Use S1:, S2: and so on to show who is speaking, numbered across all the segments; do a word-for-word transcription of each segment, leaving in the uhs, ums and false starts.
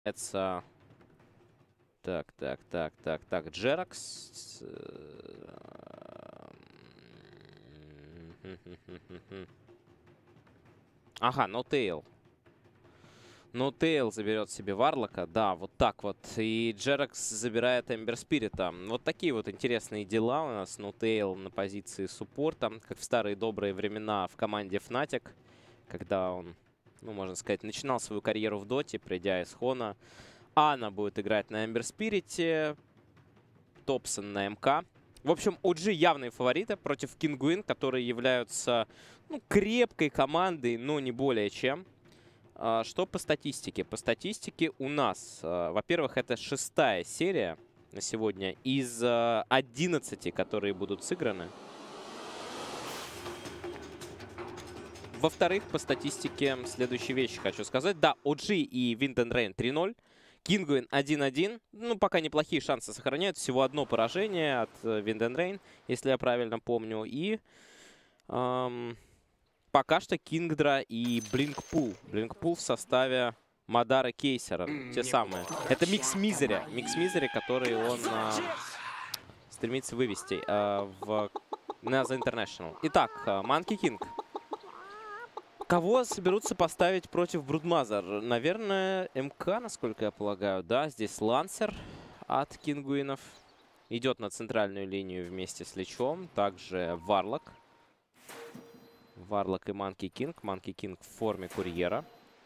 S1: Это... Так, так, так, так, так. Джеракс. Ага, Нотейл. Нотейл заберет себе Варлока. Да, вот так вот. И Джеракс забирает Эмбер Спирита. Вот такие вот интересные дела у нас. Нотейл на позиции суппорта. Как в старые добрые времена в команде Fnatic. Когда он, ну, можно сказать, начинал свою карьеру в доте, придя из Хона. Анна будет играть на Эмбер Спирите. Топсон на МК. В общем, о джи явные фавориты против Кингуин, которые являются, ну, крепкой командой, но не более чем. А, что по статистике? По статистике у нас, а, во-первых, это шестая серия на сегодня из а, одиннадцати, которые будут сыграны. Во-вторых, по статистике следующие вещи хочу сказать. Да, о джи и Wind and Rain три ноль. Кингуин один один. Ну, пока неплохие шансы сохраняют. Всего одно поражение от Wind and Rain, если я правильно помню. И эм, пока что Кингдра и Блинкпул. Блинкпул в составе Мадара Кейсера. Те самые. Это Микс Мизери. Микс Мизери, который он э, стремится вывести э, в, на The International. Итак, Манки Кинг. Кого соберутся поставить против Брудмазер? Наверное, МК, насколько я полагаю. Да, здесь Лансер от Кингуинов. Идет на центральную линию вместе с Личом. Также Варлок. Варлок и Манки Кинг. Манки Кинг в форме курьера.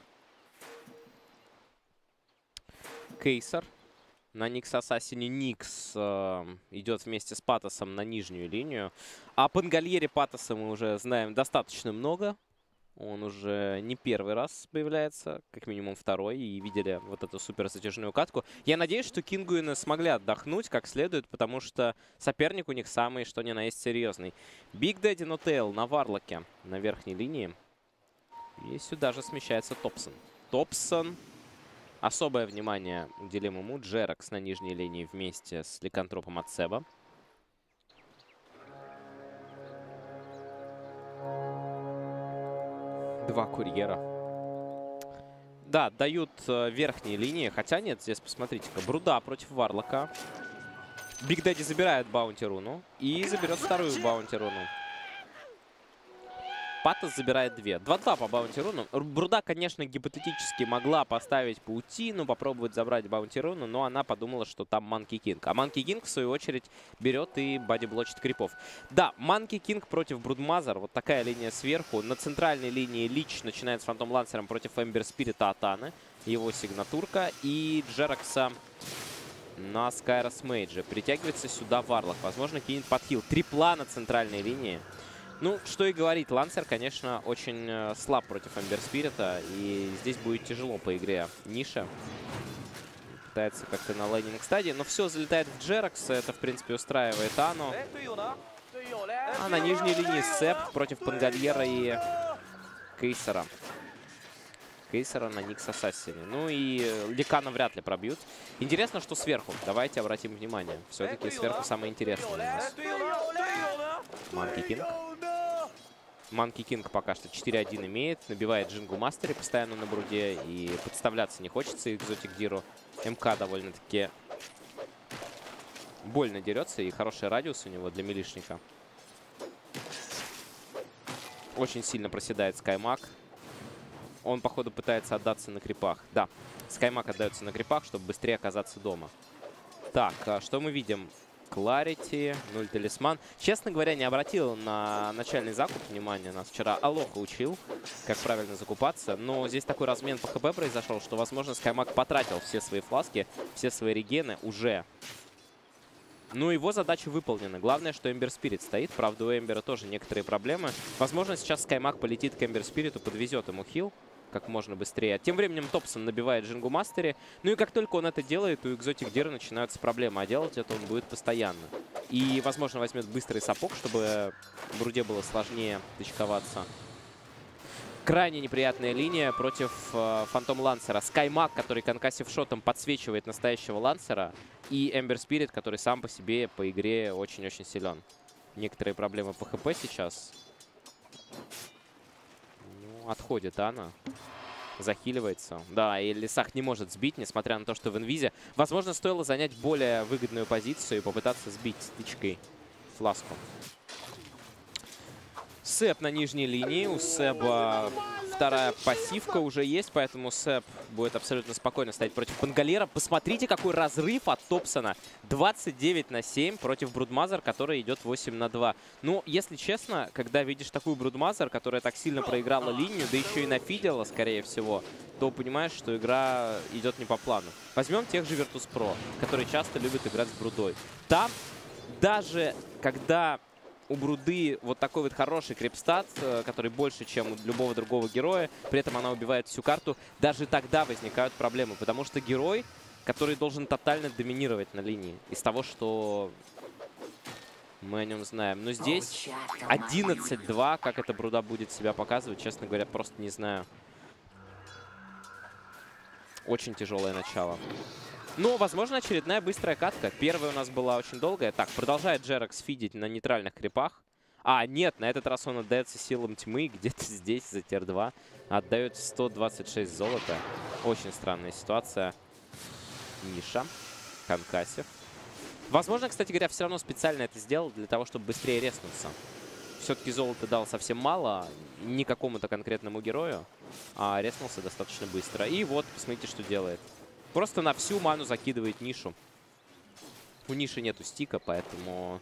S1: Кейсер. На Никс Ассасине Никс э, идет вместе с Патосом на нижнюю линию. О Пангальере Патоса мы уже знаем достаточно много. Он уже не первый раз появляется, как минимум второй, и видели вот эту супер затяжную катку. Я надеюсь, что Кингуины смогли отдохнуть как следует, потому что соперник у них самый, что ни на есть, серьезный. Биг Дэдди Нотейл на Варлоке на верхней линии. И сюда же смещается Топсон. Топсон. Особое внимание уделим ему. Джеракс на нижней линии вместе с Ликантропом от Себа. Два курьера. Да, дают э, верхние линии. Хотя нет, здесь посмотрите-ка. Бруда против Варлока. Биг Дэдди забирает баунти-руну. И заберет вторую баунти-руну. Патос забирает две. два-два по баунти-руну. Бруда, конечно, гипотетически могла поставить паутину, попробовать забрать баунти-руну, но она подумала, что там Манки Кинг. А Манки Кинг, в свою очередь, берет и бодиблочит крипов. Да, Манки Кинг против Брудмазер. Вот такая линия сверху. На центральной линии Лич начинает с Фантом Лансером против Эмбер Спирита от Анны. Его сигнатурка. И Джеракса на Скайрос Мейджи. Притягивается сюда Варлок. Возможно, кинет подхил. Трипла на центральной линии. Ну, что и говорить, Лансер, конечно, очень э, слаб против Эмбер Спирита. И здесь будет тяжело по игре Ниша. Пытается как-то на лейнинг стадии. Но все залетает в Джеракс. Это, в принципе, устраивает Ану. А на нижней линии Сэп против Пангальера и Кейсера. Кейсера на Никс Ассасине. Ну и Ликана вряд ли пробьют. Интересно, что сверху. Давайте обратим внимание. Все-таки сверху самое интересное у нас. Манки Кинг. Манки Кинг пока что четыре один имеет. Набивает Джингу Мастери постоянно на бруде. И подставляться не хочется Экзотик Диру. МК довольно-таки больно дерется. И хороший радиус у него для милишника. Очень сильно проседает Скаймак. Он, походу, пытается отдаться на крипах. Да, Скаймак отдается на крипах, чтобы быстрее оказаться дома. Так, что мы видим? Кларити, нуль талисман. Честно говоря, не обратил на начальный закуп внимания. Нас вчера Алоха учил, как правильно закупаться. Но здесь такой размен по ХП произошел, что, возможно, Скаймак потратил все свои фласки, все свои регены уже. Ну, его задача выполнена. Главное, что Эмбер Спирит стоит. Правда, у Эмбера тоже некоторые проблемы. Возможно, сейчас Скаймак полетит к Эмбер Спириту, подвезет ему хил как можно быстрее. Тем временем Топсон набивает Джингу Мастери. Ну и как только он это делает, у Экзотик Дира начинаются проблемы. А делать это он будет постоянно. И, возможно, возьмет быстрый сапог, чтобы Бруде было сложнее точковаться. Крайне неприятная линия против э, Фантом Лансера. Скаймак, который конкассив шотом подсвечивает настоящего Лансера. И Эмбер Спирит, который сам по себе по игре очень-очень силен. Некоторые проблемы по ХП сейчас. Ну, отходит Анна. Захиливается. Да, и Лисах не может сбить, несмотря на то, что в инвизе. Возможно, стоило занять более выгодную позицию и попытаться сбить стычкой фласку. Сэп на нижней линии. У Сэба вторая пассивка уже есть, поэтому Сэп будет абсолютно спокойно стоять против Пангалера. Посмотрите, какой разрыв от Топсона. двадцать девять на семь против Брудмазер, который идет восемь на два. Ну, если честно, когда видишь такую Брудмазер, которая так сильно проиграла линию, да еще и нафидела, скорее всего, то понимаешь, что игра идет не по плану. Возьмем тех же Virtus.pro, которые часто любят играть с Брудой. Там даже когда у Бруды вот такой вот хороший крипстат, который больше, чем у любого другого героя, при этом она убивает всю карту, даже тогда возникают проблемы, потому что герой, который должен тотально доминировать на линии, из того, что мы о нем знаем. Но здесь одиннадцать два, как эта Бруда будет себя показывать, честно говоря, просто не знаю. Очень тяжелое начало. Но, возможно, очередная быстрая катка. Первая у нас была очень долгая. Так, продолжает Джеракс фидить на нейтральных крипах. А, нет, на этот раз он отдается силам тьмы. Где-то здесь, за тир два. Отдает сто двадцать шесть золота. Очень странная ситуация. Ниша. Конкассив. Возможно, кстати говоря, все равно специально это сделал для того, чтобы быстрее резнуться. Все-таки золота дал совсем мало. Не какому-то конкретному герою. А резнулся достаточно быстро. И вот, посмотрите, что делает. Просто на всю ману закидывает Нишу. У Ниши нету стика, поэтому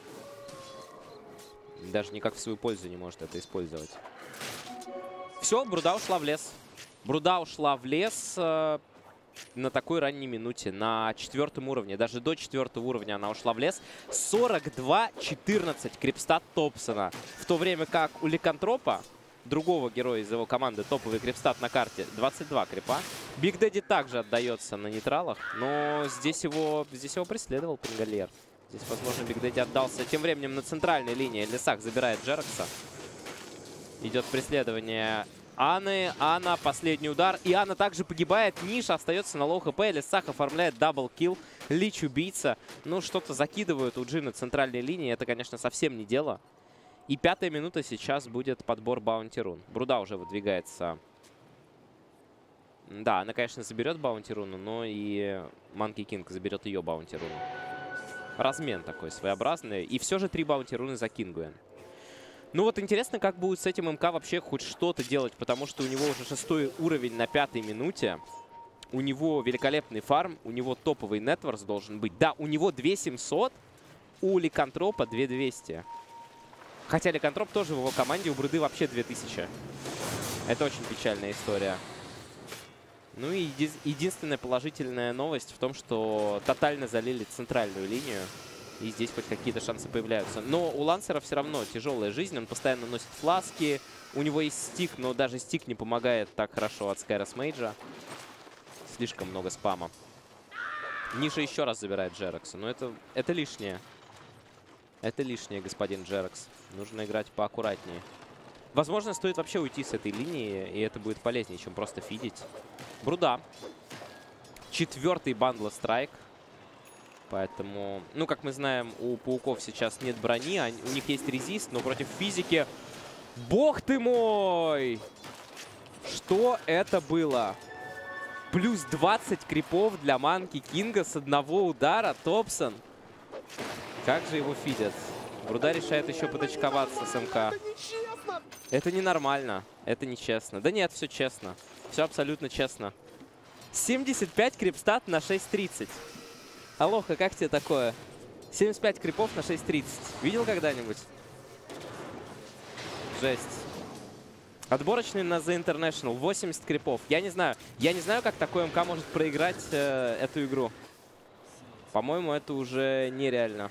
S1: даже никак в свою пользу не может это использовать. Все, Бруда ушла в лес. Бруда ушла в лес э, на такой ранней минуте, на четвертом уровне. Даже до четвертого уровня она ушла в лес. сорок два четырнадцать крипстат Топсона. В то время как у Ликантропа, другого героя из его команды, топовый крипстат на карте, двадцать два крипа. Биг Дэдди также отдается на нейтралах, но здесь его, здесь его преследовал Пангалер. Здесь, возможно, Биг Дэдди отдался. Тем временем на центральной линии Лисах забирает Джеракса. Идет преследование Анны. Анна, последний удар. И Анна также погибает. Ниша остается на лоу хп. Лисах оформляет даблкилл. Лич убийца. Ну, что-то закидывают у Джи на центральной линии. Это, конечно, совсем не дело. И пятая минута сейчас будет подбор Баунти Рун. Бруда уже выдвигается. Да, она, конечно, заберет Баунти Руну, но и Манки Кинг заберет ее Баунти Руну. Размен такой своеобразный. И все же три Баунти Руны за Кингуэн. Ну вот интересно, как будет с этим МК вообще хоть что-то делать, потому что у него уже шестой уровень на пятой минуте. У него великолепный фарм, у него топовый нетворс должен быть. Да, у него две семьсот, у Ликантропа две двести. Хотя Ликантроп тоже в его команде, у Бруды вообще две тысячи. Это очень печальная история. Ну и еди единственная положительная новость в том, что тотально залили центральную линию. И здесь хоть какие-то шансы появляются. Но у Лансера все равно тяжелая жизнь. Он постоянно носит фласки. У него есть стик, но даже стик не помогает так хорошо от Скайрос Мейджа. Слишком много спама. Ниша еще раз забирает Джеракса. Но это, это лишнее. Это лишнее, господин Джеракс. Нужно играть поаккуратнее. Возможно, стоит вообще уйти с этой линии, и это будет полезнее, чем просто фидить. Бруда. Четвертый бандла страйк. Поэтому, ну, как мы знаем, у пауков сейчас нет брони, они, у них есть резист, но против физики... Бог ты мой! Что это было? Плюс двадцать крипов для Манки Кинга с одного удара. Топсон. Как же его фидят? Бруда решает еще подочковаться с МК. Это ненормально. Это нечестно. Да нет, все честно. Все абсолютно честно. семьдесят пять крипстат на шесть тридцать. Алоха, как тебе такое? семьдесят пять крипов на шесть тридцать. Видел когда-нибудь? Жесть. Отборочный на The International. восемьдесят крипов. Я не знаю. Я не знаю, как такой МК может проиграть э, эту игру. По-моему, это уже нереально.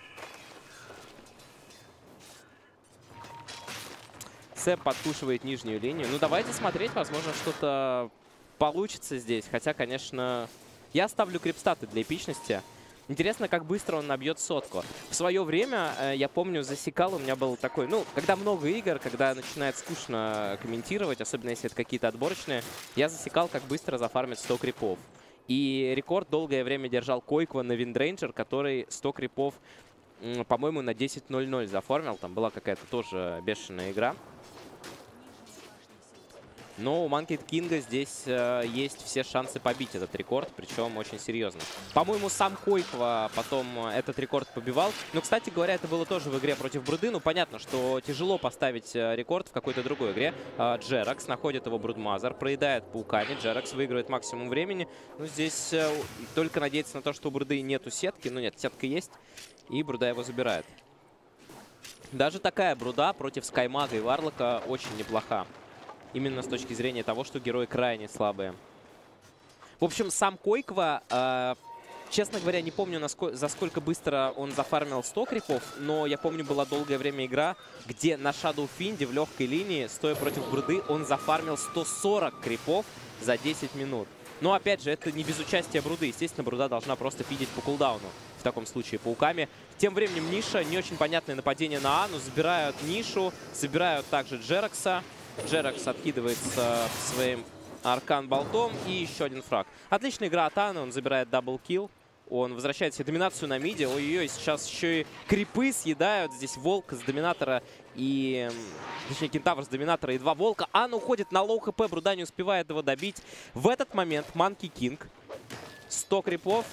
S1: Сэп подпушивает нижнюю линию. Ну, давайте смотреть. Возможно, что-то получится здесь. Хотя, конечно, я ставлю крипстаты для эпичности. Интересно, как быстро он набьет сотку. В свое время, э, я помню, засекал, у меня был такой, ну, когда много игр, когда начинает скучно комментировать, особенно если это какие-то отборочные, я засекал, как быстро зафармит сто крипов. И рекорд долгое время держал Койква на Виндрейнджер, который сто крипов, по-моему, на десять ноль ноль зафармил. Там была какая-то тоже бешеная игра. Но у Манки Кинга здесь э, есть все шансы побить этот рекорд, причем очень серьезно. По-моему, сам Койква потом этот рекорд побивал. Но, кстати говоря, это было тоже в игре против Бруды. Ну, понятно, что тяжело поставить рекорд в какой-то другой игре. Э, Джеракс находит его Брудмазер, проедает пауками. Джеракс выигрывает максимум времени. Ну, здесь э, только надеяться на то, что у Бруды нету сетки. Ну, нет, сетка есть. И Бруда его забирает. Даже такая Бруда против Скаймага и Варлока очень неплоха. Именно с точки зрения того, что герои крайне слабые. В общем, сам Койква, э, честно говоря, не помню, насколько, за сколько быстро он зафармил сто крипов, но я помню, была долгое время игра, где на Shadow Fiend в легкой линии, стоя против Бруды, он зафармил сто сорок крипов за десять минут. Но, опять же, это не без участия Бруды. Естественно, Бруда должна просто фидить по кулдауну. В таком случае пауками. Тем временем Ниша, не очень понятное нападение на Ану. Забирают Нишу, забирают также Джеракса. Джеракс откидывается своим аркан-болтом. И еще один фраг. Отличная игра от Аны. Он забирает даблкилл. Он возвращает себе доминацию на миде. Ой-ой-ой, сейчас еще и крипы съедают. Здесь волк с доминатора и... Точнее, кентавр с доминатора и два волка. Анна уходит на лоу хп. Бруда не успевает его добить. В этот момент Манки Кинг. сто крипов.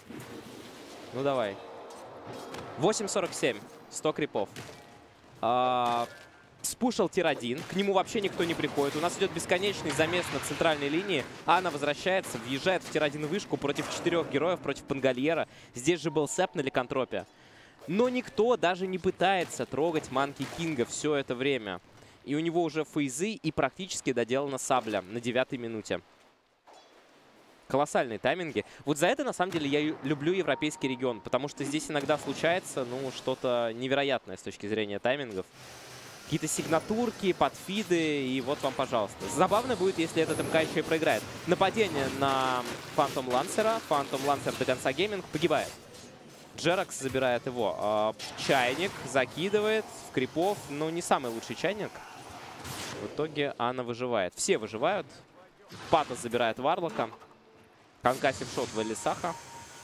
S1: Ну, давай. восемь сорок семь. сто крипов. А... Спушил тир один. К нему вообще никто не приходит. У нас идет бесконечный замес на центральной линии. Анна возвращается, въезжает в тир один вышку против четырех героев, против Пангальера. Здесь же был сэп на ликантропе. Но никто даже не пытается трогать Манки Кинга все это время. И у него уже фейзы и практически доделана сабля на девятой минуте. Колоссальные тайминги. Вот за это, на самом деле, я люблю европейский регион. Потому что здесь иногда случается, ну, что-то невероятное с точки зрения таймингов. Какие-то сигнатурки, подфиды, и вот вам, пожалуйста. Забавно будет, если этот МК еще и проиграет. Нападение на Фантом Лансера. Фантом Лансер до конца гейминг погибает. Джеракс забирает его. Чайник закидывает в крипов. Ну, не самый лучший чайник. В итоге Анна выживает. Все выживают. Патос забирает Варлока. Конкассив шот в Элисаха.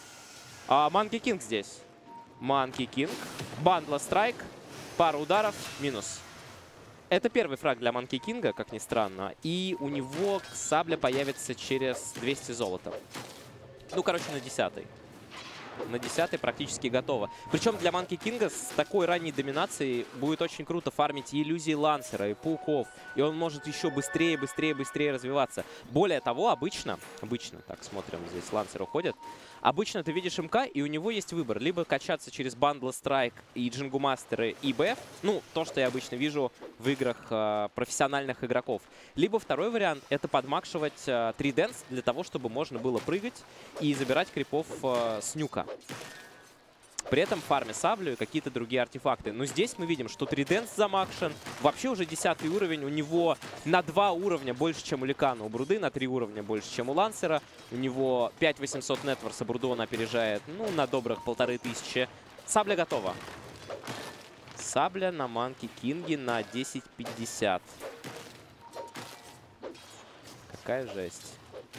S1: А Манки Кинг здесь. Манки Кинг. Бандла страйк. Пара ударов. Минус. Это первый фраг для Манки Кинга, как ни странно. И у него сабля появится через двести золота. Ну, короче, на десятой. На десятой практически готово. Причем для Манки Кинга с такой ранней доминацией будет очень круто фармить и иллюзии Лансера, и пауков. И он может еще быстрее, быстрее, быстрее развиваться. Более того, обычно, обычно, так, смотрим, здесь Лансер уходит. Обычно ты видишь МК, и у него есть выбор. Либо качаться через Бандла Страйк и Джингу Мастеры и БФ. Ну, то, что я обычно вижу в играх э, профессиональных игроков. Либо второй вариант — это подмакшивать э, три дэнс для того, чтобы можно было прыгать и забирать крипов э, с нюка. При этом фарме саблю и какие-то другие артефакты. Но здесь мы видим, что три дэнс замакшен. Вообще уже десятый уровень. У него на два уровня больше, чем у Ликана. У Бруды на три уровня больше, чем у Лансера. У него пять восемьсот нетворса. Бруду он опережает, ну, на добрых полторы тысячи. Сабля готова. Сабля на Манки Кинге на десять пятьдесят. Какая жесть.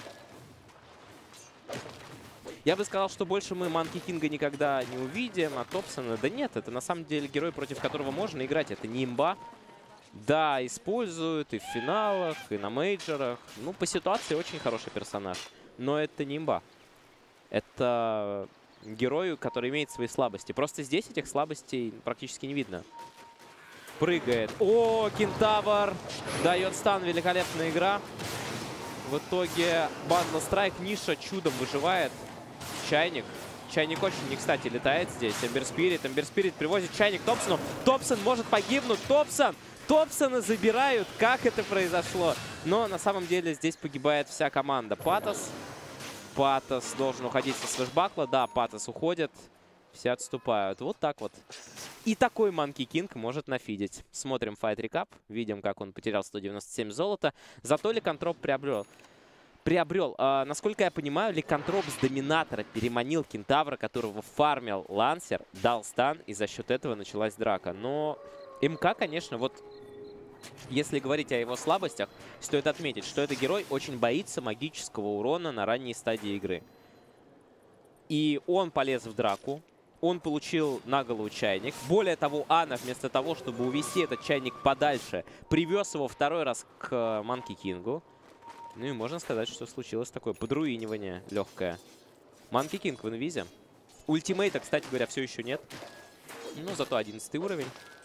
S1: Я бы сказал, что больше мы Манки Кинга никогда не увидим, а Топсона... Да нет, это на самом деле герой, против которого можно играть. Это не имба. Да, используют и в финалах, и на мейджорах. Ну, по ситуации очень хороший персонаж. Но это не имба. Это герой, который имеет свои слабости. Просто здесь этих слабостей практически не видно. Прыгает. О, Кентавр дает стан. Великолепная игра. В итоге Бандла Страйк. Ниша чудом выживает. Чайник. Чайник очень не кстати летает здесь. Эмбер Спирит. Эмбер Спирит привозит Чайник Топсону. Топсон может погибнуть. Топсон! Топсона забирают. Как это произошло? Но на самом деле здесь погибает вся команда. Патос. Патос должен уходить со свэшбакла. Да, Патос уходит. Все отступают. Вот так вот. И такой Манки Кинг может нафидить. Смотрим файт рекап. Видим, как он потерял сто девяносто семь золота. Зато Ликантроп приобрел. Приобрел. А, насколько я понимаю, Ликантроп с доминатора переманил Кентавра, которого фармил Лансер, дал стан, и за счет этого началась драка. Но МК, конечно, вот если говорить о его слабостях, стоит отметить, что этот герой очень боится магического урона на ранней стадии игры. И он полез в драку. Он получил на голову чайник. Более того, Ана вместо того, чтобы увести этот чайник подальше, привез его второй раз к Манки Кингу. Ну и можно сказать, что случилось такое подруинивание легкое. Манки Кинг в инвизе. Ультимейта, кстати говоря, все еще нет. Но зато одиннадцатый уровень.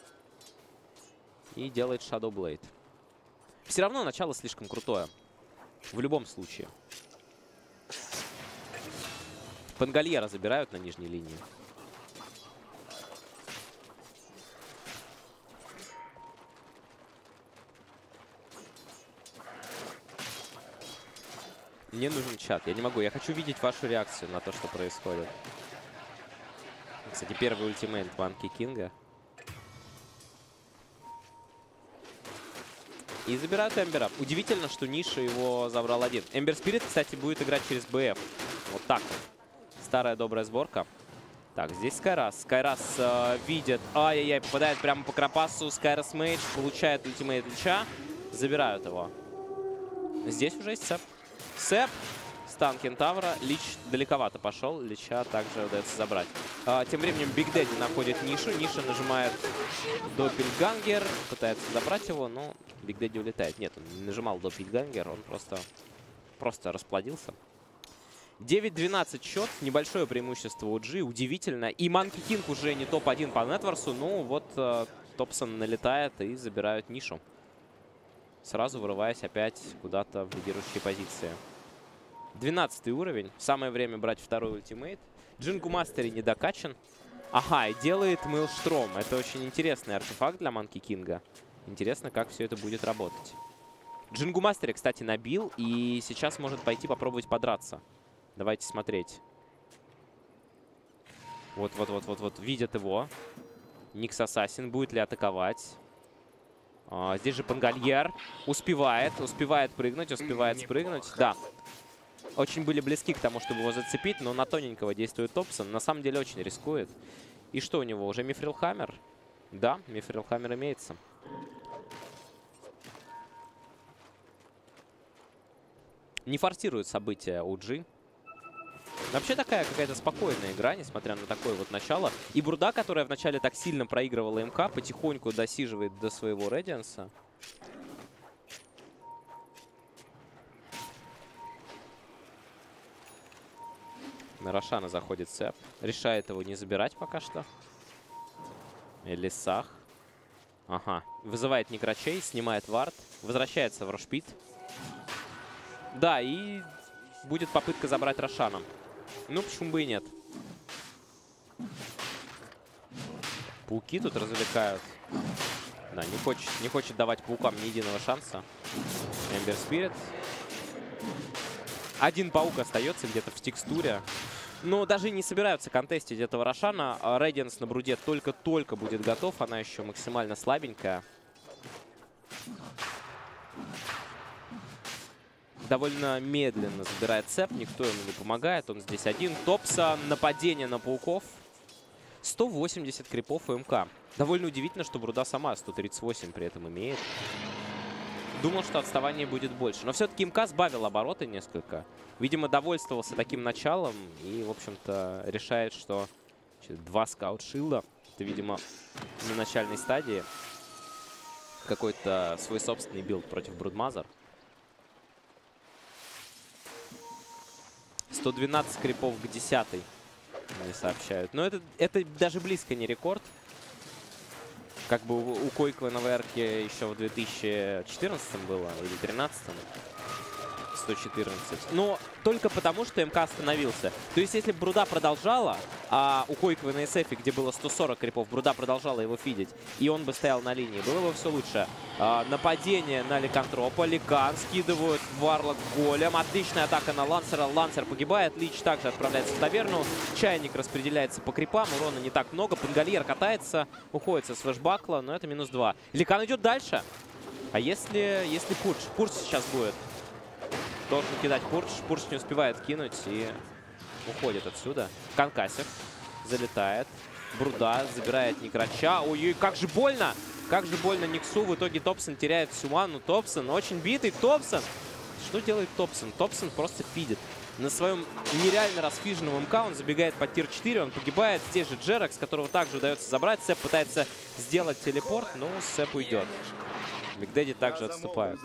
S1: И делает Shadow Blade. Все равно начало слишком крутое. В любом случае. Пангальера забирают на нижней линии. Мне нужен чат. Я не могу. Я хочу видеть вашу реакцию на то, что происходит. Кстати, первый ультимейт Манки Кинга. И забирают Эмбера. Удивительно, что Ниша его забрал один. Эмбер Спирит, кстати, будет играть через БФ. Вот так вот. Старая добрая сборка. Так, здесь Скайрас. Скайрас э, видит. Ай-яй-яй, попадает прямо по Крапасу. Скайрас Мейдж получает ультимейт Лича. Забирают его. Здесь уже есть Сэп. Сэп. Стан Кентавра. Лич далековато пошел. Лича также удается забрать. А, тем временем Биг Дэдди находит Нишу. Ниша нажимает Доппельгангер. Пытается забрать его, но Биг Дэдди улетает. Нет, он не нажимал Доппельгангер. Он просто, просто расплодился. девять двенадцать счет. Небольшое преимущество у Джи. Удивительно. И Манки Кинг уже не топ один по Нетворсу. Ну вот э, Топсон налетает и забирают Нишу. Сразу вырываясь опять куда-то в лидирующие позиции. двенадцатый уровень. Самое время брать второй ультимейт. Джингу Мастери не докачан. Ага, и делает Мейлштром. Это очень интересный артефакт для Манки Кинга. Интересно, как все это будет работать. Джингу Мастери, кстати, набил. И сейчас может пойти попробовать подраться. Давайте смотреть. Вот-вот-вот-вот-вот. Видят его. Никс Ассасин. Будет ли атаковать? А, здесь же Пангальер. Успевает. Успевает прыгнуть. Успевает спрыгнуть. Да. Очень были близки к тому, чтобы его зацепить, но на тоненького действует Топсон. На самом деле очень рискует. И что у него? Уже Мифрил Хаммер? Да, Мифрил Хаммер имеется. Не форсирует события у Джи. Вообще такая какая-то спокойная игра, несмотря на такое вот начало. И Бруда, которая вначале так сильно проигрывала МК, потихоньку досиживает до своего Редианса. На Рошана заходит Сэп. Решает его не забирать пока что. Элисах. Ага. Вызывает Некрачей, снимает вард. Возвращается в Рошпит. Да, и будет попытка забрать Рошана. Ну, почему бы и нет. Пауки тут развлекают. Да, не хочет, не хочет давать паукам ни единого шанса. Эмбер Спирит. Один паук остается где-то в текстуре. Но даже не собираются контестить этого Рошана. Рэдианс на Бруде только-только будет готов. Она еще максимально слабенькая. Довольно медленно забирает Сэп. Никто ему не помогает. Он здесь один. Топсон. Нападение на пауков. сто восемьдесят крипов у МК. Довольно удивительно, что Бруда сама сто тридцать восемь при этом имеет. Думал, что отставание будет больше. Но все-таки МК сбавил обороты несколько. Видимо, довольствовался таким началом. И, в общем-то, решает, что два скаут-шилда. Это, видимо, на начальной стадии. Какой-то свой собственный билд против Брудмазер. сто двенадцать крипов к десятой. Мне сообщают. Но это, это даже близко не рекорд. Как бы у, у Койкла на ВРК еще в две тысячи четырнадцатом было, или две тысячи тринадцатом. сто четырнадцать. Но только потому, что МК остановился. То есть, если бы Бруда продолжала, а у Койквы на эс эф, где было сто сорок крипов, Бруда продолжала его фидить, и он бы стоял на линии, было бы все лучше. А, нападение на Ликантропа. Ликан скидывают Варлок Голем. Отличная атака на Лансера. Лансер погибает. Лич также отправляется в таверну. Чайник распределяется по крипам. Урона не так много. Пангальер катается. Уходит со свэшбакла, но это минус два. Ликан идет дальше. А если, если Пурдж? Пурдж сейчас будет. Должен кидать Пурдж. Пурдж не успевает кинуть и уходит отсюда. Конкассив залетает. Бруда забирает Некрача. Ой-ой, как же больно! Как же больно Никсу. В итоге Топсон теряет всю ману. Топсон очень битый. Топсон! Что делает Топсон? Топсон просто фидит. На своем нереально расфиженном МК он забегает под тир четыре, он погибает. Здесь же Джеракс, которого также удается забрать. Сэп пытается сделать телепорт, но Сэп уйдет. Биг Дэдди также отступает.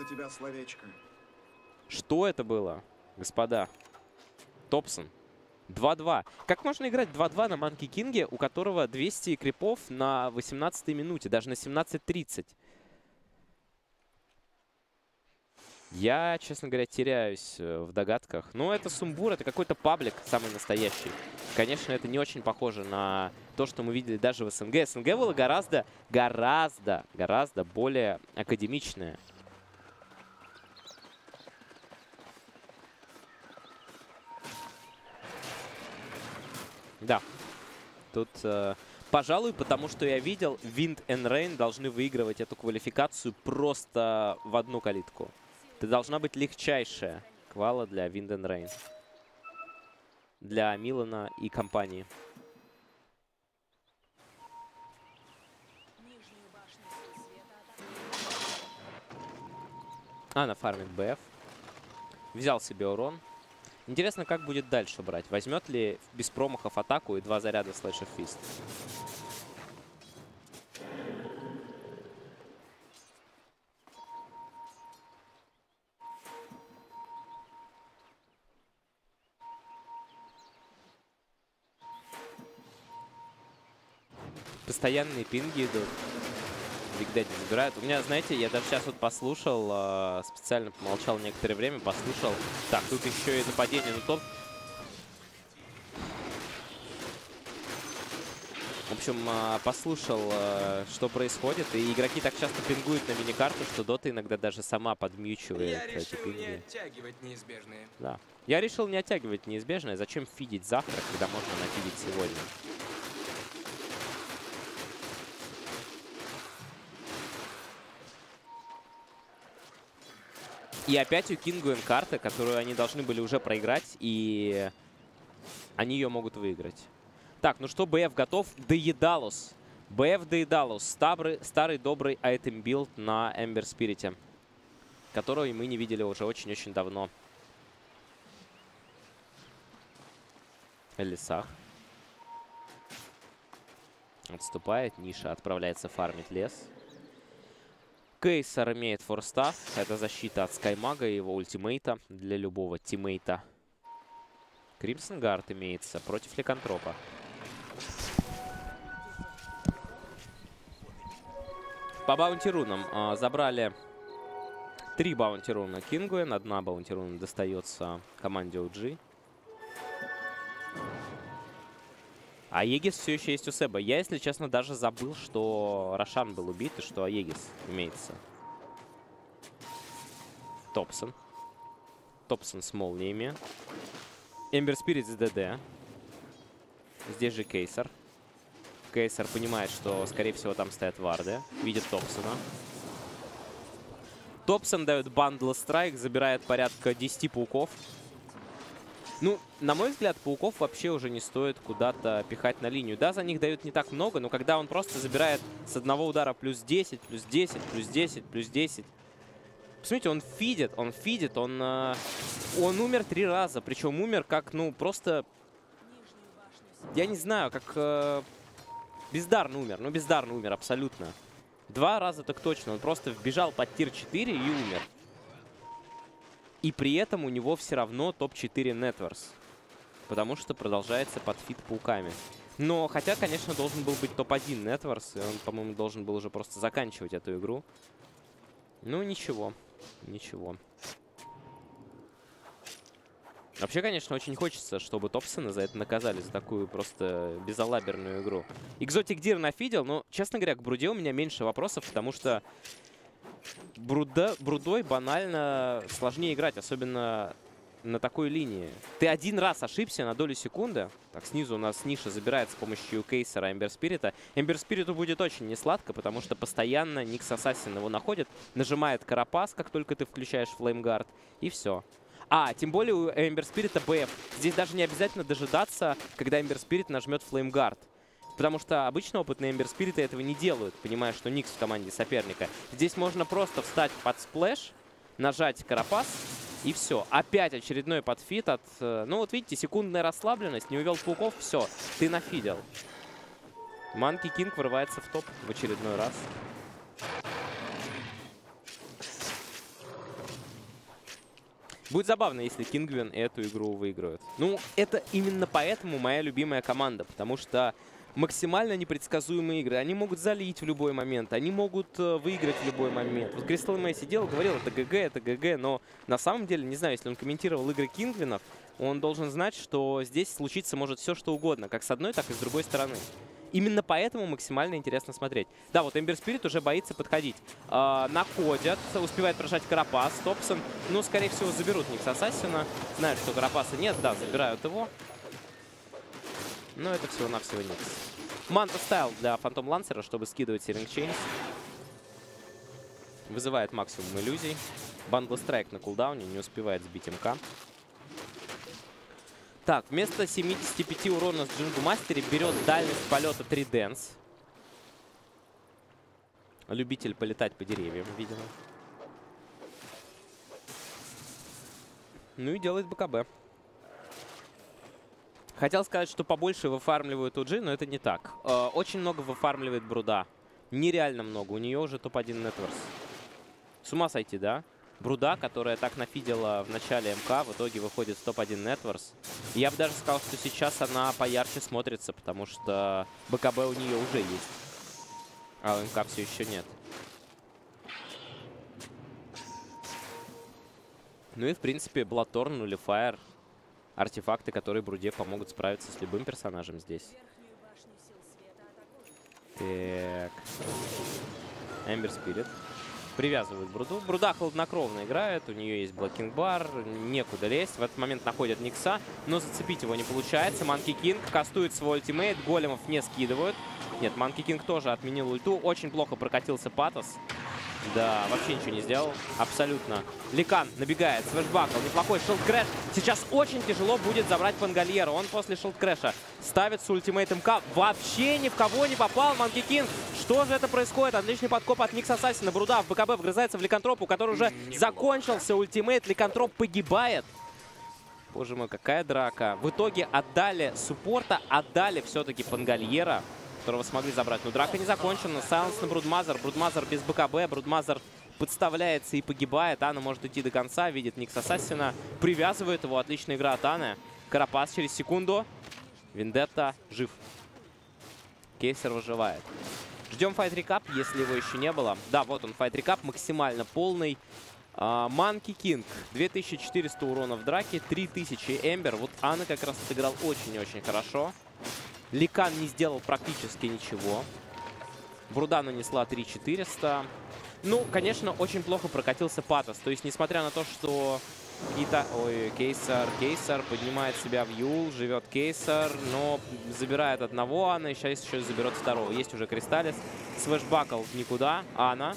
S1: Что это было, господа? Топсон. два-два. Как можно играть два-два на Манки Кинге, у которого двести крипов на восемнадцатой минуте, даже на семнадцать тридцать? Я, честно говоря, теряюсь в догадках. Но это сумбур, это какой-то паблик самый настоящий. Конечно, это не очень похоже на то, что мы видели даже в СНГ. СНГ было гораздо, гораздо, гораздо более академичное. Да, тут, э, пожалуй, потому что я видел, Wind and Rain должны выигрывать эту квалификацию просто в одну калитку. Это должна быть легчайшая квала для Wind and Rain. Для Милана и компании. А, на фармит БФ. Взял себе урон. Интересно, как будет дальше брать. Возьмет ли без промахов атаку и два заряда слэша фист. Постоянные пинги идут. Биг Дэдди забирает. У меня, знаете, я даже сейчас вот послушал, э, специально помолчал некоторое время, послушал. Так, тут еще и нападение на топ. В общем, э, послушал, э, что происходит. И игроки так часто пингуют на миникарту, что Дота иногда даже сама подмьючивает
S2: Я
S1: эти
S2: решил
S1: пинги.
S2: не оттягивать неизбежные.
S1: Да. Я решил не оттягивать неизбежное. Зачем фидить завтра, когда можно нафидить сегодня? И опять у Кингуэн карта, которую они должны были уже проиграть, и они ее могут выиграть. Так, ну что, БФ готов. Доедалус. БФ Доедалус. Старый, старый добрый айтем билд на Эмбер Спирите, которую мы не видели уже очень-очень давно. Элисах. Отступает. Ниша отправляется фармить лес. Кейсер имеет форстав. Это защита от Скаймага и его ультимейта для любого тиммейта. Кримсон Гард имеется против Ликантропа. По баунти-рунам а, забрали три баунти-руна Кингуэн. Одна баунти-руна достается команде о джи. А Аегис все еще есть у Себа. Я, если честно, даже забыл, что Рошан был убит и что Аегис имеется. Топсон. Топсон с молниями. Эмбер Спирит с ДД. Здесь же Кейсер. Кейсер понимает, что, скорее всего, там стоят варды. Видит Топсона. Топсон дает бандл страйк, забирает порядка десяти пауков. Ну, на мой взгляд, пауков вообще уже не стоит куда-то пихать на линию. Да, за них дают не так много, но когда он просто забирает с одного удара плюс десять, плюс десять, плюс десять, плюс десять. Посмотрите, он фидит, он фидит, он, э, он умер три раза. Причем умер как, ну, просто... Я не знаю, как... Э, бездарно умер. Ну, бездарно умер, абсолютно. Два раза так точно. Он просто вбежал под тир четыре и умер. И при этом у него все равно топ четыре нетворс. Потому что продолжается подфит пауками. Но, хотя, конечно, должен был быть топ один нетворс. И он, по-моему, должен был уже просто заканчивать эту игру. Ну, ничего. Ничего. Вообще, конечно, очень хочется, чтобы Топсона за это наказали. За такую просто безалаберную игру. Экзотик Дир нафидел. Но, честно говоря, к Бруде у меня меньше вопросов. Потому что... Бруда, Брудой банально сложнее играть, особенно на такой линии. Ты один раз ошибся на долю секунды. Так, снизу у нас ниша забирает с помощью Кейсера Эмбер Спирита. Эмбер Спириту будет очень несладко, потому что постоянно Никс Ассасин его находит. Нажимает Карапас, как только ты включаешь Флеймгард, и все. А, тем более у Эмбер Спирита БФ. Здесь даже не обязательно дожидаться, когда Эмбер Спирит нажмет Флеймгард. Потому что обычно опытные Эмбер Спириты этого не делают, понимая, что Никс в команде соперника. Здесь можно просто встать под сплэш, нажать Карапас И все. Опять очередной подфит от... Ну вот видите, секундная расслабленность. Не увел пауков, все. Ты нафидел. Манки Кинг вырывается в топ в очередной раз. Будет забавно, если Кингвин эту игру выиграют. Ну, это именно поэтому моя любимая команда. Потому что максимально непредсказуемые игры. Они могут залить в любой момент. Они могут э, выиграть в любой момент. Вот Кристал Мэй сидел, говорил, это ГГ, это ГГ. Но на самом деле, не знаю, если он комментировал игры Кингвинов, он должен знать, что здесь случиться может все, что угодно. Как с одной, так и с другой стороны. Именно поэтому максимально интересно смотреть. Да, вот Эмбер Спирит уже боится подходить. Э, находят, успевает прожать Карапас. Топсон, ну, скорее всего, заберут Никс Ассасина. Знают, что Карапаса нет, да, забирают его. Но это всего-навсего Никс. Манта ставил для Фантом Лансера, чтобы скидывать Searing Chains. Вызывает максимум иллюзий. Бандл Страйк на кулдауне, не успевает сбить МК. Так, вместо семидесяти пяти урона с Джингу Мастери берет дальность полета три Dance. Любитель полетать по деревьям, видимо. Ну и делает БКБ. Хотел сказать, что побольше выфармливают у Джи, но это не так. Э, очень много выфармливает Бруда. Нереально много. У нее уже топ один Нетворс. С ума сойти, да? Бруда, которая так нафидела в начале МК, в итоге выходит в топ один Нетворс. И я бы даже сказал, что сейчас она поярче смотрится, потому что БКБ у нее уже есть. А у МК все еще нет. Ну и, в принципе, Bloodthorn, Nullifier. Артефакты, которые Бруде помогут справиться с любым персонажем здесь. Так. Эмбер Спирит. Привязывают Бруду. Бруда хладнокровно играет. У нее есть блокинг-бар. Некуда лезть. В этот момент находят Никса. Но зацепить его не получается. Манки Кинг кастует свой ультимейт. Големов не скидывают. Нет, Манки Кинг тоже отменил ульту. Очень плохо прокатился Патос. Да, вообще ничего не сделал. Абсолютно. Ликан набегает. Свэшбакл. Неплохой шилд-крэш. Сейчас очень тяжело будет забрать Пангальера. Он после шилд-крэша ставит с ультимейт МК. Вообще ни в кого не попал Манки Кинг. Что же это происходит? Отличный подкоп от Никс Ассасина. Бруда в БКБ вгрызается в Ликантропу, который уже закончился ультимейт. Ликантроп погибает. Боже мой, какая драка. В итоге отдали суппорта, отдали все-таки Пангальера, которого смогли забрать. Но драка не закончена. Сайленс на Брудмазер. Брудмазер без БКБ. Брудмазер подставляется и погибает. Анна может идти до конца. Видит Никс Ассасина. Привязывает его. Отличная игра от Анны. Карапас через секунду. Вендетта жив. Кейсер выживает. Ждем файт рекап, если его еще не было. Да, вот он, файт рекап максимально полный. Манки Кинг. две тысячи четыреста урона в драке. три тысячи Эмбер. Вот Анна как раз сыграл очень-очень хорошо. Ликан не сделал практически ничего. Бруда нанесла три тысячи четыреста. Ну, конечно, очень плохо прокатился Патос. То есть, несмотря на то, что какие-то... Ой, Кейсер, Кейсер поднимает себя в Юл. Живет Кейсер, но забирает одного Анна. И сейчас еще заберет второго. Есть уже Кристаллис. Свэшбакл никуда. Анна.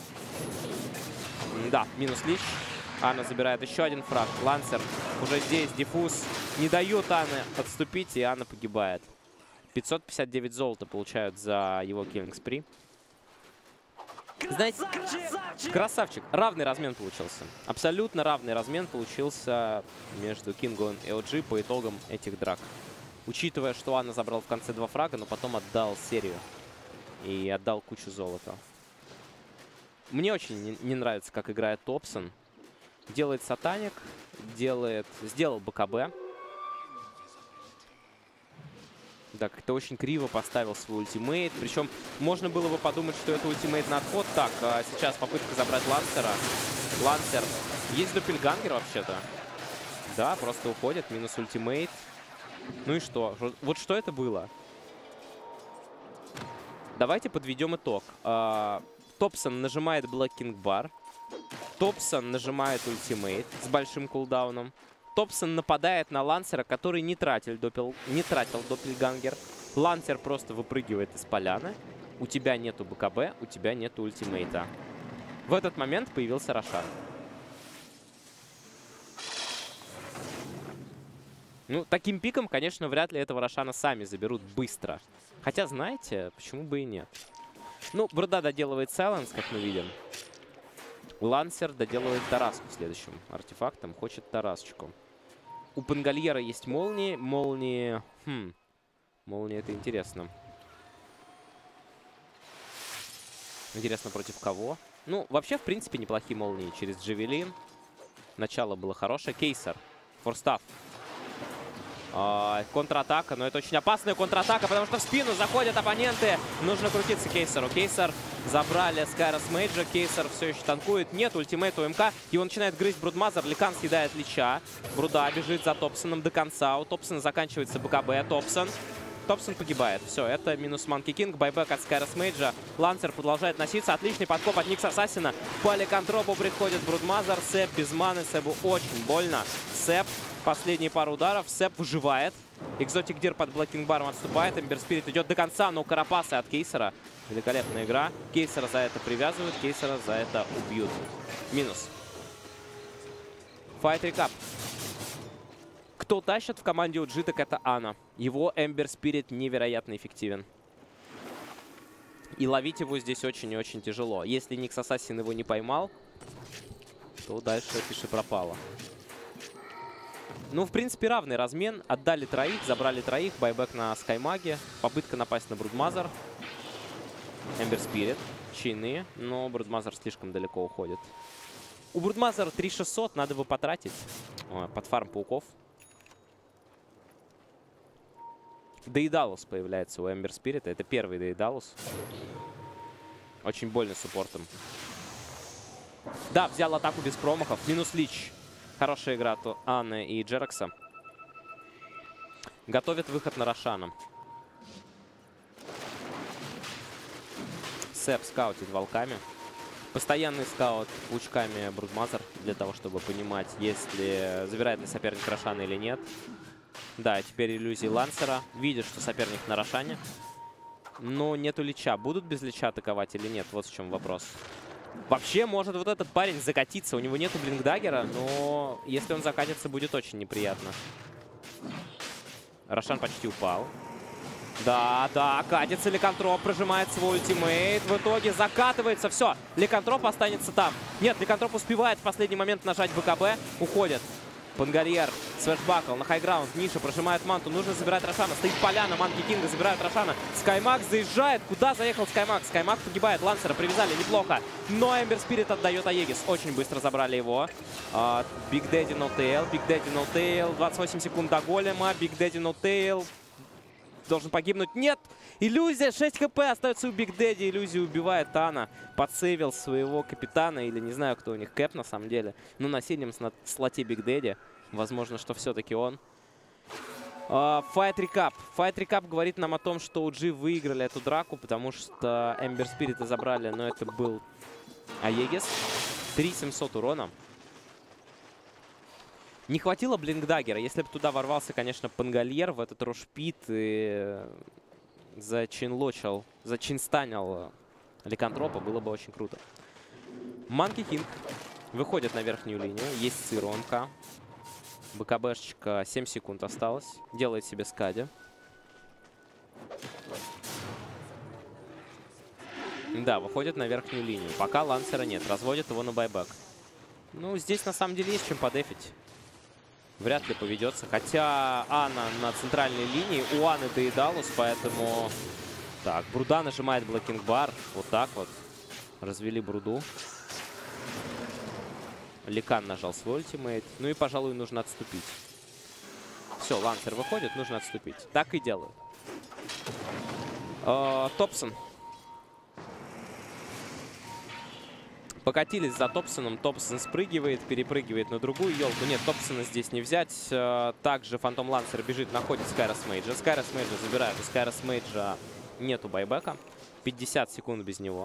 S1: Да, минус Лич. Анна забирает еще один фраг. Лансер уже здесь. Диффуз не дает Анне отступить, и Анна погибает. пятьсот пятьдесят девять золота получают за его киллинг-спри. Знаете, красавчик! красавчик. Равный размен получился. Абсолютно равный размен получился между Кингом и о джи по итогам этих драк. Учитывая, что Анна забрал в конце два фрага, но потом отдал серию. И отдал кучу золота. Мне очень не, не нравится, как играет Топсон. Делает сатаник, делает, сделал БКБ. Да, как-то очень криво поставил свой ультимейт. Причем можно было бы подумать, что это ультимейт на отход. Так, а сейчас попытка забрать Лансера. Лансер. Есть доппельгангер вообще-то. Да, просто уходит. Минус ультимейт. Ну и что? Вот что это было? Давайте подведем итог. А, Топсон нажимает блокинг бар. Топсон нажимает ультимейт с большим кулдауном. Топсон нападает на Лансера, который не тратил, доппел... не тратил доппельгангер. Лансер просто выпрыгивает из поляны. У тебя нету БКБ, у тебя нету ультимейта. В этот момент появился Рошан. Ну, таким пиком, конечно, вряд ли этого Рошана сами заберут быстро. Хотя, знаете, почему бы и нет. Ну, Бруда доделывает Сайленс, как мы видим. Лансер доделывает Тараску следующим артефактом. Хочет Тарасочку. У Пангольера есть молнии. Молнии... Хм. Молнии — это интересно. Интересно, против кого? Ну, вообще, в принципе, неплохие молнии через Джавелин. Начало было хорошее. Кейсер. Форстав. А, контратака. Но это очень опасная контратака, потому что в спину заходят оппоненты. Нужно крутиться Кейсеру. Кейсер забрали Скайрос Мейджа. Кейсер все еще танкует. Нет ультимейта у МК. Его начинает грызть Брудмазер. Ликан съедает Лича. Бруда бежит за Топсоном до конца. У Топсона заканчивается БКБ. Топсон. Топсон погибает. Все, это минус Манки Кинг. Байбек от Скайрос Мейджа. Лансер продолжает носиться. Отличный подкоп от Никс Ассасина. По ликантропу приходит Брудмазер. Сэп без маны. Сэпу очень больно. Сэп. Последние пару ударов. Сэп выживает. Экзотик Дир под блокинг-баром отступает. Эмбер Спирит идет до конца, но карапасы от Кейсера. Великолепная игра. Кейсера за это привязывают. Кейсера за это убьют. Минус. Fight Recap. Кто тащит в команде у джи, так это Ана. Его Эмбер Спирит невероятно эффективен. И ловить его здесь очень и очень тяжело. Если Никс Ассасин его не поймал, то дальше пиши пропало. Ну, в принципе, равный размен. Отдали троих, забрали троих. Байбек на Скаймаге. Попытка напасть на Брудмазер. Эмбер Спирит. Чайные, но Брудмазер слишком далеко уходит. У Брудмазера три шестьсот, надо бы потратить. О, под фарм пауков. Дейдалус появляется у Эмбер Спирита. Это первый Дейдалус. Очень больно суппортом. Да, взял атаку без промахов. Минус Лич. Хорошая игра то Анны и Джеракса. Готовит выход на Рошана. Сэп скаутит волками. Постоянный скаут паучками Брудмазер. Для того, чтобы понимать, есть ли забирает ли соперник Рошана или нет. Да, теперь иллюзии Лансера. Видит, что соперник на Рошане. Но нету Лича. Будут без Лича атаковать или нет? Вот в чем вопрос. Вообще, может вот этот парень закатиться. У него нету блинкдаггера, но если он закатится, будет очень неприятно. Рошан почти упал. Да, да, катится Ликантроп, прожимает свой ультимейт. В итоге закатывается. Все, Ликантроп останется там. Нет, Ликантроп успевает в последний момент нажать БКБ. Уходит. Пангольер, свэшбакл на хайграунд. Ниша прожимает манту. Нужно забирать Рошана. Стоит поляна. Манки Кинга забирают Рошана. Скаймак заезжает. Куда заехал Скаймак? Скаймак погибает. Лансера привязали неплохо. Но Эмбер Спирит отдает Аегис. Очень быстро забрали его. Биг Дэдди No Tail. Биг Дэдди No Tail. двадцать восемь секунд до голема. Биг Дэдди No Tail. Должен погибнуть. Нет! Иллюзия. шесть хп остается у Биг Дэдди. Иллюзию убивает Тана. Подсейвил своего капитана. Или не знаю, кто у них. Кэп на самом деле. Но на синем слоте Биг Дэдди. Возможно, что все-таки он. Fight Recap. Fight Recap говорит нам о том, что у джи выиграли эту драку. Потому что Эмбер Спирита забрали. Но это был Аегис. три тысячи семьсот урона. Не хватило блинкдаггера. Если бы туда ворвался, конечно, Пангольер в этот рошпит и зачинлочил, зачинстанил Ликантропа, было бы очень круто. Манки Кинг выходит на верхнюю линию. Есть сыронка. БКБшечка, семь секунд осталось. Делает себе скади. Да, выходит на верхнюю линию. Пока Лансера нет. Разводит его на байбек. Ну, здесь на самом деле есть чем подефить. Вряд ли поведется. Хотя Анна на центральной линии. У Анны Дейдалус, поэтому... Так, Бруда нажимает блокинг-бар. Вот так вот. Развели Бруду. Ликан нажал свой ультимейт. Ну и, пожалуй, нужно отступить. Все, Лансер выходит, нужно отступить. Так и делаю. Э, Топсон. Покатились за Топсоном. Топсон спрыгивает, перепрыгивает на другую елку. Нет, Топсона здесь не взять. Также Фантом Лансер бежит, находит Скайрос Мейджа. Скайрос Мейджа забирают. У Скайрос Мейджа нету байбека. пятьдесят секунд без него.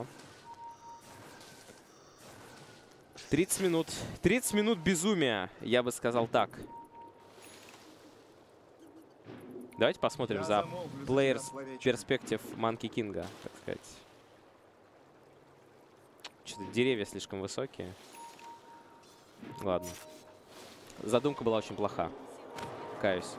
S1: тридцать минут. тридцать минут безумия, я бы сказал так. Давайте посмотрим за Players Perspective Манки Кинга, так сказать. Что-то деревья слишком высокие. Ладно. Задумка была очень плоха. Каюсь.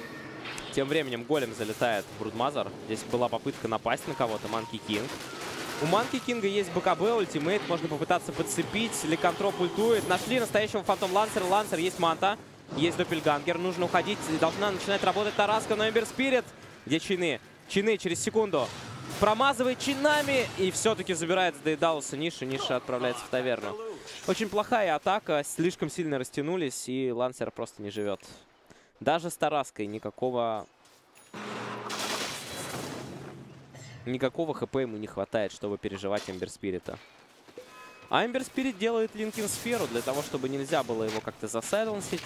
S1: Тем временем голем залетает в Брудмазер. Здесь была попытка напасть на кого-то. Манки Кинг. У Манки Кинга есть БКБ, ультимейт, можно попытаться подцепить. Ликантроп ультует. Нашли настоящего Фантом Лансера. Лансер, есть Манта, есть Доппельгангер. Нужно уходить, должна начинать работать Тараска, но Эмбер Спирит. Где чины? Чины через секунду. Промазывает чинами и все-таки забирает с Дейдалуса Нишу. Ниша отправляется в таверну. Очень плохая атака, слишком сильно растянулись, и Лансер просто не живет. Даже с Тараской никакого... Никакого хп ему не хватает, чтобы переживать Эмбер Спирита. А Эмбер Спирит делает Линкин Сферу для того, чтобы нельзя было его как-то засайленсить.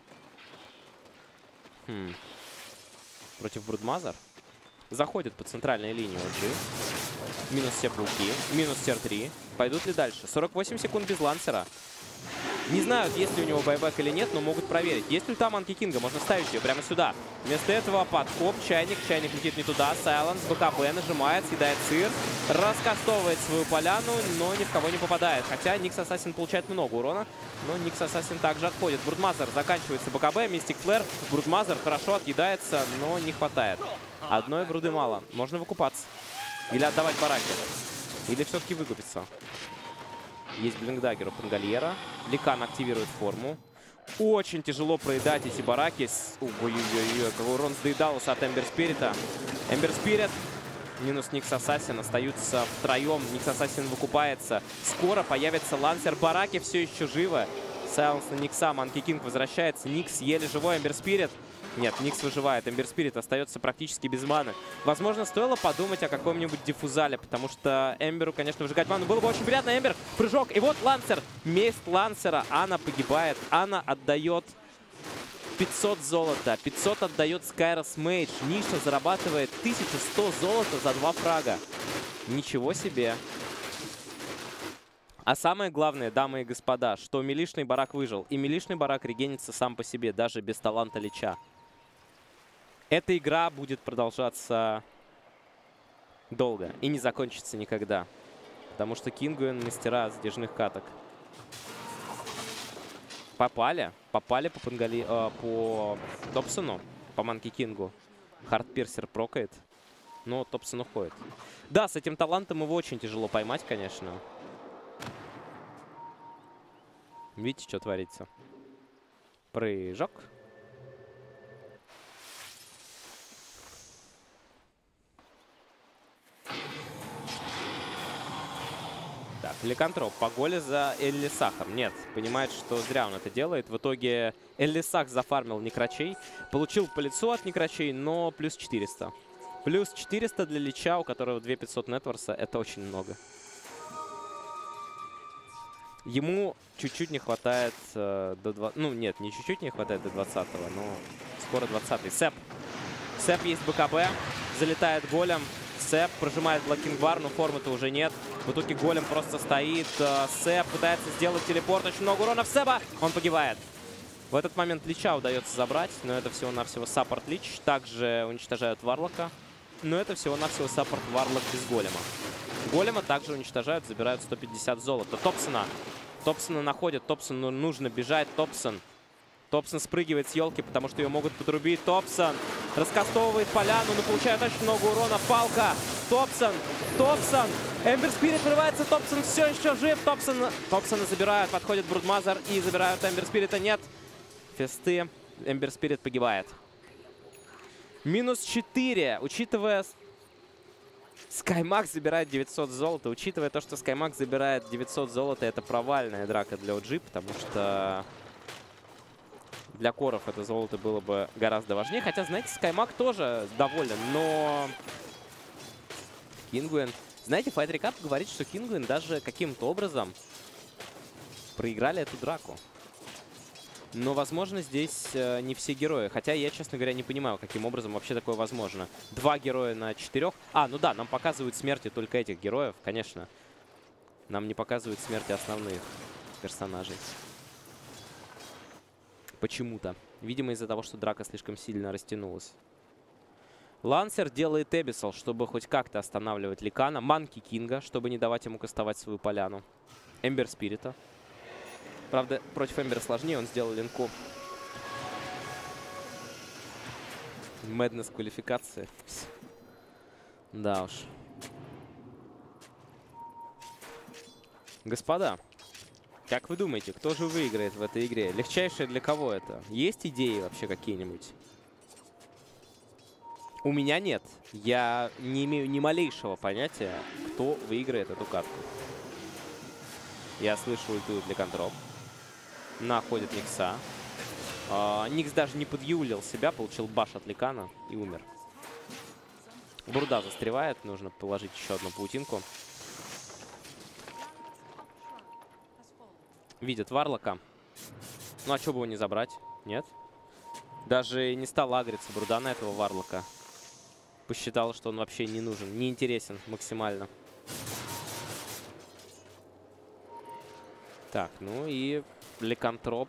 S1: Хм. Против Брудмазер. Заходит по центральной линии О Джи. Минус все пауки. Минус Тир три. Пойдут ли дальше? сорок восемь секунд без Лансера. Не знают, есть ли у него байбек или нет, но могут проверить. Есть ульта Манки Кинга, можно ставить ее прямо сюда. Вместо этого подкоп, чайник, чайник летит не туда. Сайленс, БКБ нажимает, съедает сыр. Раскастовывает свою поляну, но ни в кого не попадает. Хотя Никс Ассасин получает много урона, но Никс Ассасин также отходит. Брудмазер, заканчивается БКБ, Мистик Флэр. Брудмазер хорошо отъедается, но не хватает. Одной бруды мало. Можно выкупаться. Или отдавать бараки. Или все-таки выкупиться. Есть блинкдаггер у Пангальера. Ликан активирует форму. Очень тяжело проедать эти бараки. Ой-ой-ой, какой урон с Дейдалуса от Эмбер Спирита. Эмбер Спирит минус Никс Ассасин остаются втроем. Никс Ассасин выкупается. Скоро появится Лансер. Бараки все еще живы. Сайленс на Никса. Манки Кинг возвращается. Никс еле живой. Эмбер Спирит. Нет, Никс выживает. Эмбер Спирит остается практически без маны. Возможно, стоило подумать о каком-нибудь диффузале, потому что Эмберу, конечно, выжигать ману было бы очень приятно. Эмбер, прыжок. И вот Лансер. Месть Лансера. Анна погибает. Анна отдает пятьсот золота. пятьсот отдает Скайрос Мейдж. Ниша зарабатывает тысячу сто золота за два фрага. Ничего себе. А самое главное, дамы и господа, что милишный барак выжил. И милишный барак регенится сам по себе, даже без таланта Лича. Эта игра будет продолжаться долго и не закончится никогда. Потому что Кингуэн мастера затяжных каток. Попали. Попали по, Пангали, э, по Топсону, по Манки Кингу. Хардпирсер прокает. Но Топсон уходит. Да, с этим талантом его очень тяжело поймать, конечно. Видите, что творится? Прыжок. Так, Ликантроп по голе за Эллисахом. Нет, понимает, что зря он это делает. В итоге Эллисах зафармил Некрачей. Получил по лицу от Некрачей, но плюс четыреста. Плюс четыреста для Лича, у которого две тысячи пятьсот нетворса. Это очень много. Ему чуть-чуть не хватает э, до двадцатого. Ну, нет, не чуть-чуть не хватает до двадцатого, но скоро двадцатый. Сэп. Сэп есть БКБ. Залетает голем. Сэп прожимает блокинг-бар, но формы-то уже нет. В итоге голем просто стоит. Э, Сэп пытается сделать телепорт. Очень много урона в Сэпа. Он погибает. В этот момент Лича удается забрать, но это всего-навсего саппорт Лич. Также уничтожают Варлока. Но это всего-навсего саппорт Варлок без голема. Голема также уничтожают, забирают сто пятьдесят золота. Топсона. Топсона находят. Топсону нужно бежать. Топсон. Топсон спрыгивает с елки, потому что ее могут подрубить. Топсон раскастовывает поляну, но получает очень много урона. Палка. Топсон. Топсон. Эмбер Спирит вырывается. Топсон все еще жив. Топсон. Топсона забирают. Подходит Брудмазер и забирают Эмбер Спирита. Нет. Фесты. Эмбер Спирит погибает. Минус четыре. Учитывая... Скаймакс забирает девятьсот золота. Учитывая то, что Скаймакс забирает девятьсот золота, это провальная драка для о джи, потому что для коров это золото было бы гораздо важнее. Хотя, знаете, Скаймак тоже доволен, но Кингуэн... Знаете, Fight Recap говорит, что Кингуэн даже каким-то образом проиграли эту драку. Но, возможно, здесь э, не все герои. Хотя я, честно говоря, не понимаю, каким образом вообще такое возможно. Два героя на четырех. А, ну да, нам показывают смерти только этих героев, конечно. Нам не показывают смерти основных персонажей. Почему-то. Видимо, из-за того, что драка слишком сильно растянулась. Лансер делает Эбисал, чтобы хоть как-то останавливать Ликана. Манки Кинга, чтобы не давать ему кастовать свою поляну. Эмбер Спирита. Правда, против Эмбера сложнее, он сделал линку. Мэднесс квалификации. Да уж. Господа, как вы думаете, кто же выиграет в этой игре? Легчайшее для кого это? Есть идеи вообще какие-нибудь? У меня нет. Я не имею ни малейшего понятия, кто выиграет эту катку. Я слышу ульту для контрол. Находит Никса. А, Никс даже не подъюлил себя, получил баш от Ликана и умер. Бурда застревает, нужно положить еще одну паутинку. Видит Варлока. Ну а что бы его не забрать? Нет? Даже не стал агриться Бурда на этого Варлока. Посчитал, что он вообще не нужен, не интересен максимально. Так, ну и Ликантроп.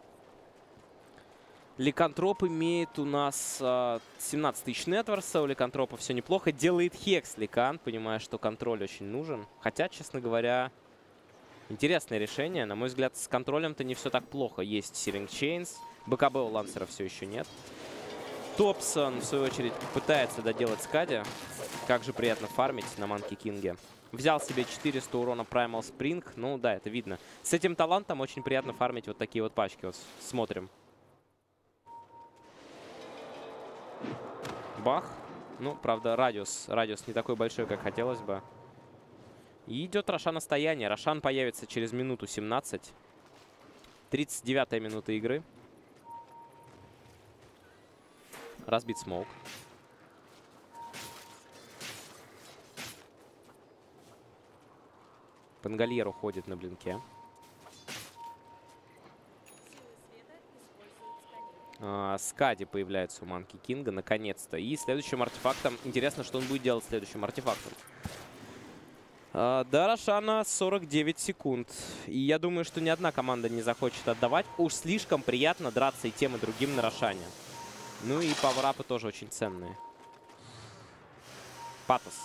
S1: Ликантроп имеет у нас а, семнадцать тысяч нетворса. У Ликантропа все неплохо. Делает хекс Ликан, понимая, что контроль очень нужен. Хотя, честно говоря, интересное решение. На мой взгляд, с контролем-то не все так плохо. Есть Searing Chains. БКБ у Лансера все еще нет. Топсон, в свою очередь, пытается доделать Скади. Как же приятно фармить на Манки Кинге. Взял себе четыреста урона Primal Spring. Ну да, это видно. С этим талантом очень приятно фармить вот такие вот пачки. Вот смотрим. Бах. Ну, правда, радиус. Радиус не такой большой, как хотелось бы. И идет Рошан стояние. Рошан появится через минуту семнадцать. тридцать девятая минута игры. Разбит смоук. Пангальер уходит на блинке. А, Скади появляется у Манки Кинга наконец-то. И следующим артефактом... Интересно, что он будет делать следующим артефактом. А, до Рошана сорок девять секунд. И я думаю, что ни одна команда не захочет отдавать. Уж слишком приятно драться и тем, и другим на Рошане. Ну и пауэрапы тоже очень ценные. Патос.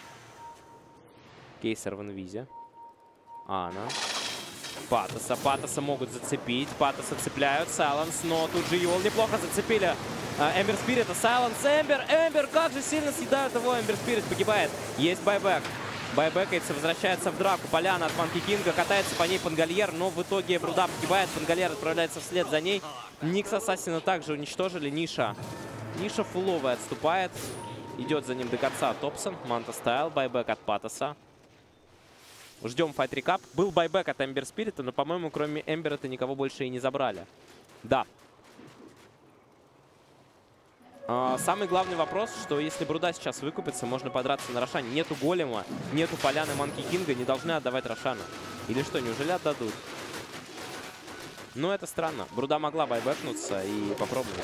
S1: Кейсер в инвизе. Ана. Патоса. Патоса могут зацепить. Патоса цепляют. Сайленс, но тут же Юл неплохо зацепили. Эмбер Спирита. Сайленс. Эмбер. Эмбер. Как же сильно съедают его. Эмбер Спирит погибает. Есть байбек. Байбекается, возвращается в драку. Поляна от Манки Кинга. Катается по ней Пангальер, но в итоге Бруда погибает. Пангальер отправляется вслед за ней. Никс Ассасина также уничтожили. Ниша. Ниша фуловая отступает. Идет за ним до конца Топсон. Манта Стайл. Байбек от Патоса. Ждем файт рекап. Был байбек от Эмбер Спирита, но, по-моему, кроме Эмбера-то никого больше и не забрали. Да. А, самый главный вопрос, что если Бруда сейчас выкупится, можно подраться на Рошане. Нету голема, нету поляны Манки Кинга, не должны отдавать Рошана. Или что, неужели отдадут? Ну, это странно. Бруда могла байбекнуться и попробовать.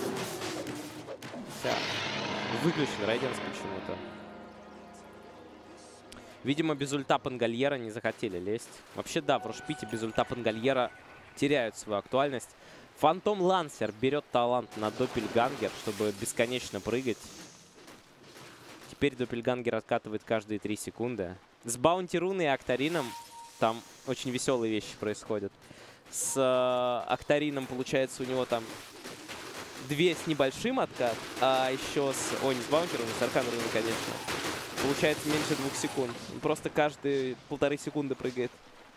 S1: Вся. Выключен Рейденс почему-то. Видимо, без ульта Пангальера не захотели лезть. Вообще, да, в Рушпите без ульта Пангальера теряют свою актуальность. Фантом Лансер берет талант на Доппельгангер, чтобы бесконечно прыгать. Теперь Доппельгангер откатывает каждые три секунды. С Баунти Руной и Актарином там очень веселые вещи происходят. С э, Актарином, получается, у него там две с небольшим откат, а еще с... Ой, не с Баунти Руной, с Аркан Руной, конечно. Получается меньше двух секунд. Он просто каждые полторы секунды прыгает.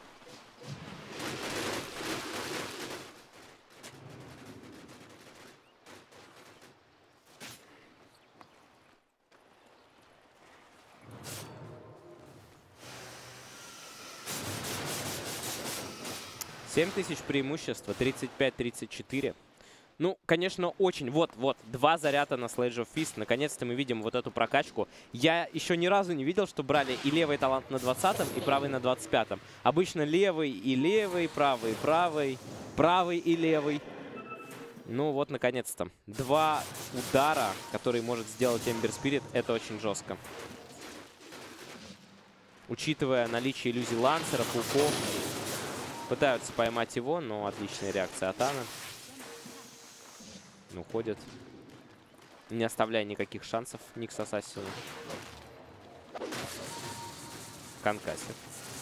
S1: семь тысяч преимущества, тридцать пять тридцать четыре. Ну, конечно, очень. Вот, вот, два заряда на Sledge of Fist. Наконец-то мы видим вот эту прокачку. Я еще ни разу не видел, что брали и левый талант на двадцатом, и правый на двадцать пятом. Обычно левый и левый, правый и правый, правый и левый. Ну вот, наконец-то. Два удара, которые может сделать Эмбер Спирит, это очень жестко. Учитывая наличие иллюзий Лансера, пауков, пытаются поймать его, но отличная реакция от Аны. Уходит, не оставляя никаких шансов Никс Ассасину. Конкассит.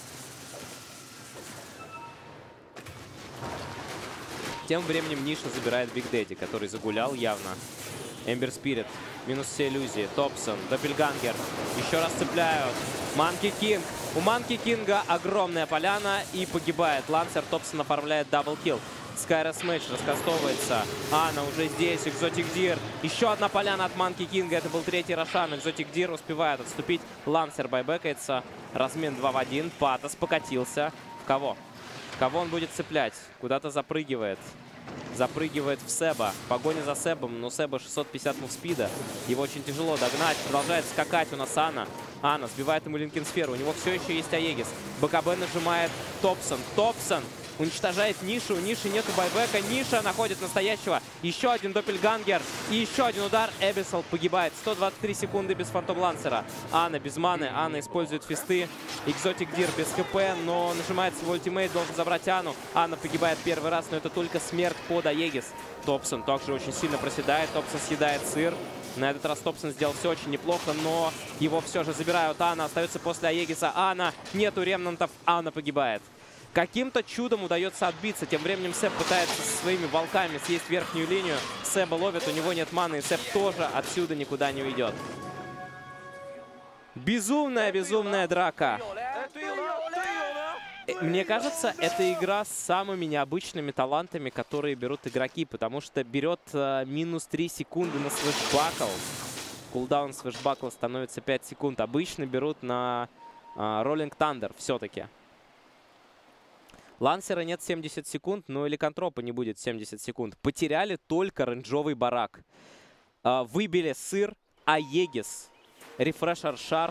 S1: Тем временем Ниша забирает Биг Дэдди, который загулял явно. Эмбер Спирит. Минус все иллюзии. Топсон. Доппельгангер. Еще раз цепляют. Манки Кинг. У Манки Кинга огромная поляна и погибает. Лансер. Топсон оформляет даблкилл. Скайрос Мэч раскастовывается. Анна уже здесь. Экзотик Дир. Еще одна поляна от Манки Кинга. Это был третий Рошан. Экзотик Дир успевает отступить. Лансер байбекается. Размен два в один. Патос покатился. В кого? Кого он будет цеплять? Куда-то запрыгивает. Запрыгивает в Себа. Погоня за Себом. Но Себа шестьсот пятьдесят мувспида. Его очень тяжело догнать. Продолжает скакать у нас Анна. Анна сбивает ему Линкен Сферу. У него все еще есть Аегис. БКБ нажимает Топсон. Топсон уничтожает Нишу. У Ниши нету байбека. Ниша находит настоящего. Еще один доппельгангер. И еще один удар. Эбисал погибает. сто двадцать три секунды без Фантом Лансера. Анна без маны. Анна использует фисты. Экзотик Дир без ХП. Но нажимает свой ультимейт. Должен забрать Анну. Анна погибает первый раз. Но это только смерть под Аегис. Топсон также очень сильно проседает. Топсон съедает сыр. На этот раз Топсон сделал все очень неплохо, но его все же забирают. Анна остается после Аегиса. Анна. Нету ремнантов. Анна погибает. Каким-то чудом удается отбиться. Тем временем Себ пытается со своими волками съесть верхнюю линию. Себа ловит, у него нет маны, и Себ тоже отсюда никуда не уйдет. Безумная, безумная драка. Мне кажется, это игра с самыми необычными талантами, которые берут игроки, потому что берет э, минус три секунды на свэшбакл. Кулдаун свэшбакла становится пять секунд. Обычно берут на Роллинг Тандер все-таки. Лансера нет семьдесят секунд, но и Ликантропа не будет семьдесят секунд. Потеряли только рейнджовый барак. А, выбили сыр, Аегис, рефрешер шард.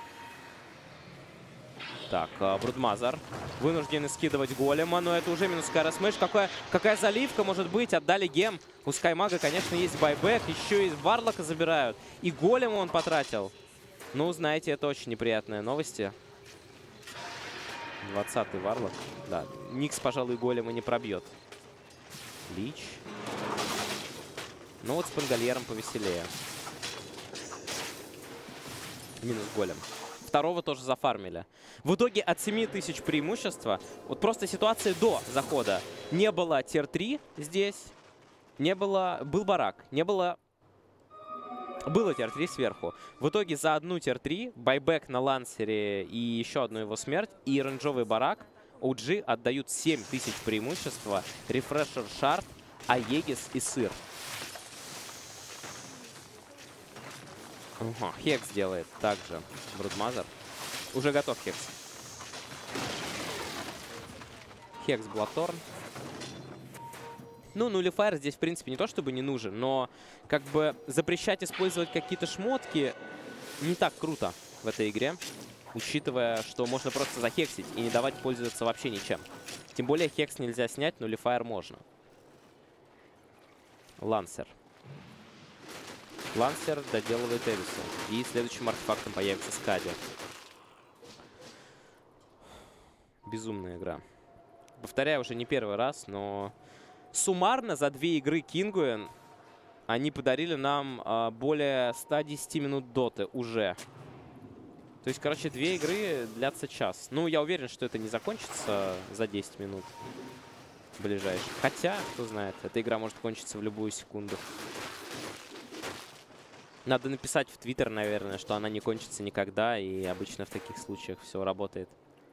S1: Так, а, Брудмазар вынуждены скидывать голема, но это уже минус Скайрос Мэч. Какая, какая заливка может быть? Отдали гем. У Скаймага, конечно, есть байбек. Еще и Варлока забирают. И голема он потратил. Ну, знаете, это очень неприятные новости. двадцатый Варлок. Да, Никс, пожалуй, голема не пробьет. Лич. Ну вот с Пангольером повеселее. Минус голем. Второго тоже зафармили. В итоге от семи тысяч преимущества. Вот просто ситуация до захода. Не было тир три здесь. Не было... Был барак. Не было... Было тир три сверху. В итоге за одну тир три, байбек на Лансере и еще одну его смерть, и оранжевый барак, о джи отдают семь тысяч преимущества, рефрешер шард, Аегис и сыр. Угу. Хекс делает также Брудмазер. Уже готов Хекс. Хекс Блаторн. Ну, нулифайр здесь, в принципе, не то чтобы не нужен, но как бы запрещать использовать какие-то шмотки не так круто в этой игре, учитывая, что можно просто захексить и не давать пользоваться вообще ничем. Тем более хекс нельзя снять, нулифайр можно. Лансер. Лансер доделывает Эвису. И следующим артефактом появится Скади. Безумная игра. Повторяю уже не первый раз, но... Суммарно за две игры Кингуэн они подарили нам а, более ста десяти минут доты уже. То есть, короче, две игры длятся час. Ну, я уверен, что это не закончится за десять минут ближайших. Хотя, кто знает, эта игра может кончиться в любую секунду. Надо написать в Твиттер, наверное, что она не кончится никогда. И обычно в таких случаях все работает.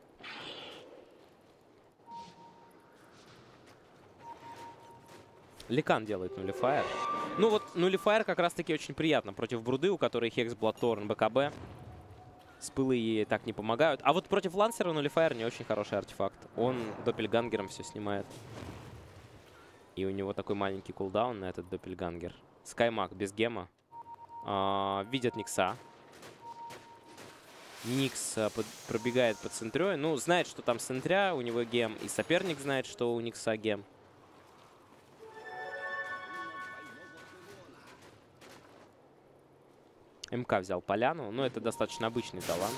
S1: Ликан делает нулифайр. Ну вот нулифайр как раз-таки очень приятно против Бруды, у которой Хекс, Блаторн, БКБ. Спылы ей так не помогают. А вот против Лансера нулифайр не очень хороший артефакт. Он доппельгангером все снимает. И у него такой маленький кулдаун на этот доппельгангер. Скаймаг без гема. А, видят Никса. Никс а, под, пробегает по центрю. Ну, знает, что там центря, у него гем. И соперник знает, что у Никса гем. МК взял поляну, но это достаточно обычный талант.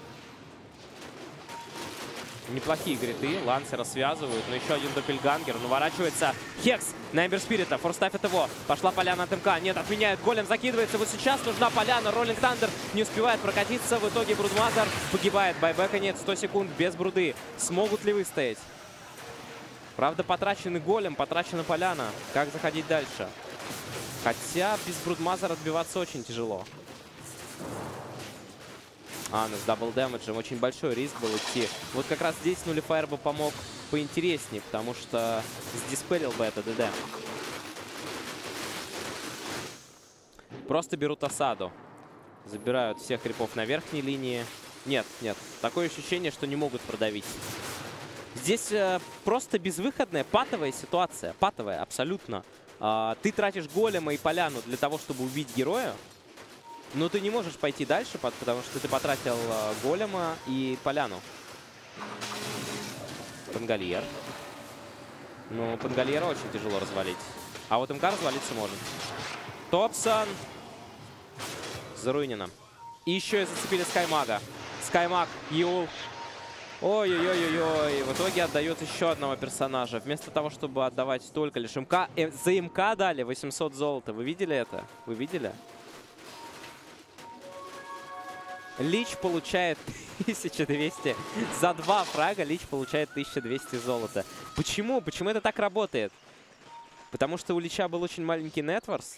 S1: Неплохие гриты, Лансера связывают, но еще один доппельгангер, наворачивается Хекс на Эмбер Спирита, форстафит его, пошла поляна от МК, нет, отменяет, голем закидывается, вот сейчас нужна поляна, Роллинг Тандер не успевает прокатиться, в итоге Брудмазер погибает, байбека нет, сто секунд без Бруды, смогут ли выстоять? Правда, потраченный голем, потрачена поляна, как заходить дальше? Хотя без Брудмазера отбиваться очень тяжело. Анна с дабл дэмэджем. Очень большой риск был идти. Вот как раз здесь Нулифайр бы помог поинтереснее, потому что сдиспелил бы это ДД. Просто берут осаду. Забирают всех крипов на верхней линии. Нет, нет. Такое ощущение, что не могут продавить. Здесь э, просто безвыходная патовая ситуация. Патовая, абсолютно. А, ты тратишь голема и поляну для того, чтобы убить героя. Но ты не можешь пойти дальше, потому что ты потратил э, голема и поляну. Пангальер. Ну, Пангальера очень тяжело развалить. А вот МК развалиться может. Топсон. Заруинено. И еще и зацепили Скаймага. Скаймаг, Юл. Ой-ой-ой-ой-ой. В итоге отдает еще одного персонажа. Вместо того, чтобы отдавать столько лишь МК. Э, за МК дали восемьсот золота. Вы видели это? Вы видели? Лич получает тысячу двести. За два фрага Лич получает тысячу двести золота. Почему? Почему это так работает? Потому что у Лича был очень маленький нетворс.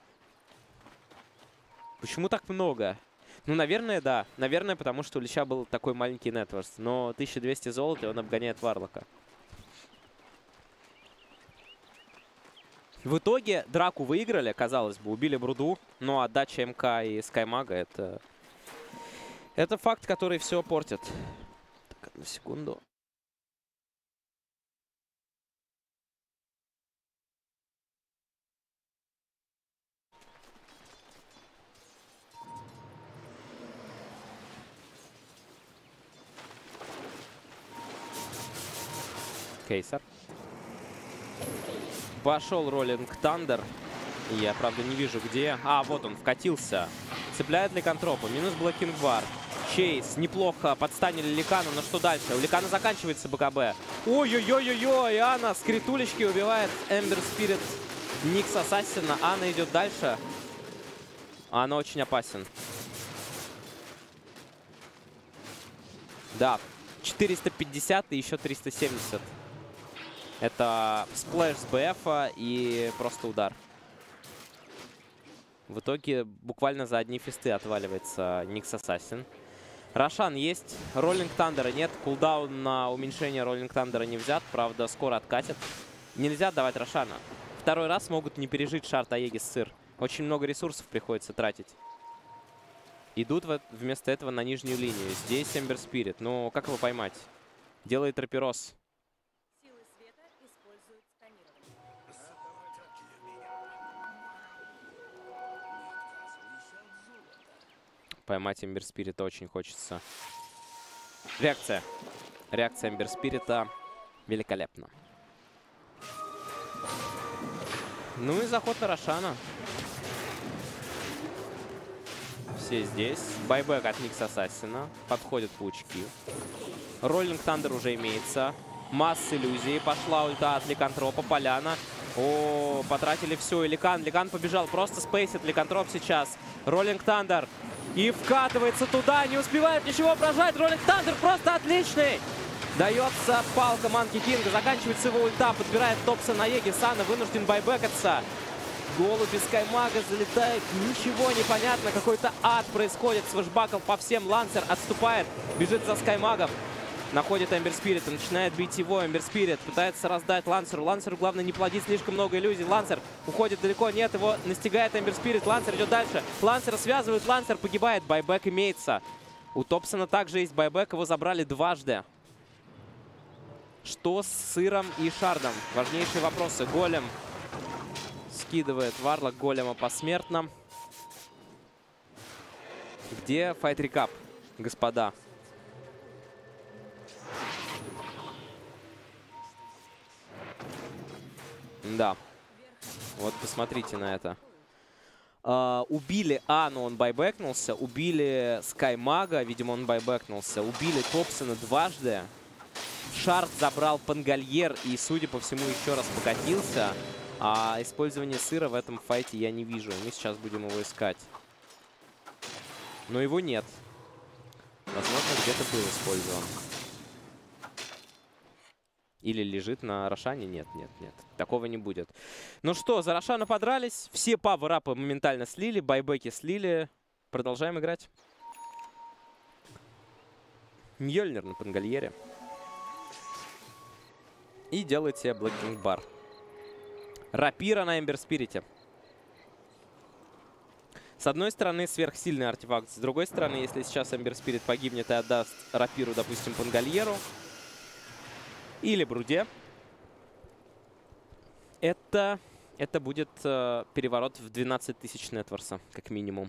S1: Почему так много? Ну, наверное, да. Наверное, потому что у Лича был такой маленький нетворс. Но тысяча двести золота, и он обгоняет Варлока. В итоге драку выиграли, казалось бы, убили Бруду. Но отдача МК и Скаймага — это... Это факт, который все портит. Так, одну секунду. Кейсер. Пошел роллинг Тандер. Я, правда, не вижу, где. А, вот он, вкатился. Цепляет Ликантропа. Минус Блэкинг Бар. Чейз. Неплохо подстанили Ликана. Но что дальше? У Ликана заканчивается БКБ. Ой-ой-ой-ой-ой. Анна с критулечки убивает Эмбер Спирит Никс Ассасина. Анна идет дальше. Анна очень опасен. Да. четыреста пятьдесят и еще триста семьдесят. Это сплэш с БФа и просто удар. В итоге буквально за одни фисты отваливается Никс Ассасин. Рошан есть, Роллинг Тандера нет. Кулдаун на уменьшение Роллинг Тандера не взят. Правда, скоро откатит. Нельзя отдавать Рошана. Второй раз могут не пережить шарт Аегис Сыр. Очень много ресурсов приходится тратить. Идут вместо этого на нижнюю линию. Здесь Эмбер Спирит. Но как его поймать? Делает Тропирос. Поймать Эмбер Спирита очень хочется. Реакция. Реакция Эмбер Спирита великолепна. Ну и заход на Рошана. Все здесь. Байбек от Никс Ассасина. Подходят паучки. Роллинг Тандер уже имеется. Масса иллюзий. Пошла ульта от Ликантропа. Поляна. О, потратили все. И Ликан. Ликан побежал. Просто спейсит Ликантроп сейчас. Роллинг Тандер. И вкатывается туда. Не успевает ничего прожать. Роллинг Тандер просто отличный. Дается палка Манки Кинга. Заканчивается его ульта. Подбирает Топса на Еге. Сана вынужден байбекаться. Голубь из Скаймага залетает. Ничего не понятно. Какой-то ад происходит. Свэшбакл по всем. Лансер отступает. Бежит за Скаймагом. Находит Эмбер Спирит. Начинает бить его. Эмбер Спирит пытается раздать Лансеру. Лансеру главное не плодить слишком много иллюзий. Лансер уходит далеко. Нет, его настигает Эмбер Спирит. Лансер идет дальше. Лансера связывают. Лансер погибает. Байбек имеется. У Топсона также есть байбек. Его забрали дважды. Что с Сыром и Шардом? Важнейшие вопросы. Голем скидывает Варлок голема посмертно. Где файт рекап, господа? Да. Вот посмотрите на это. Uh, убили Ану, он байбекнулся. Убили Скаймага, видимо, он байбекнулся. Убили Топсона дважды. Шард забрал Пангальер и, судя по всему, еще раз покатился. А использование Сыра в этом файте я не вижу. Мы сейчас будем его искать. Но его нет. Возможно, где-то был использован. Или лежит на Рошане? Нет, нет, нет. Такого не будет. Ну что, за Рошана подрались. Все пауэрапы моментально слили. Байбеки слили. Продолжаем играть. Мьёльнир на Пангальере. И делает себе Black King бар. Рапира на Эмбер Спирите. С одной стороны, сверхсильный артефакт. С другой стороны, если сейчас Эмбер Спирит погибнет и отдаст рапиру, допустим, Пангальеру или Бруде, это, это будет э, переворот в двенадцать тысяч нетворса, как минимум.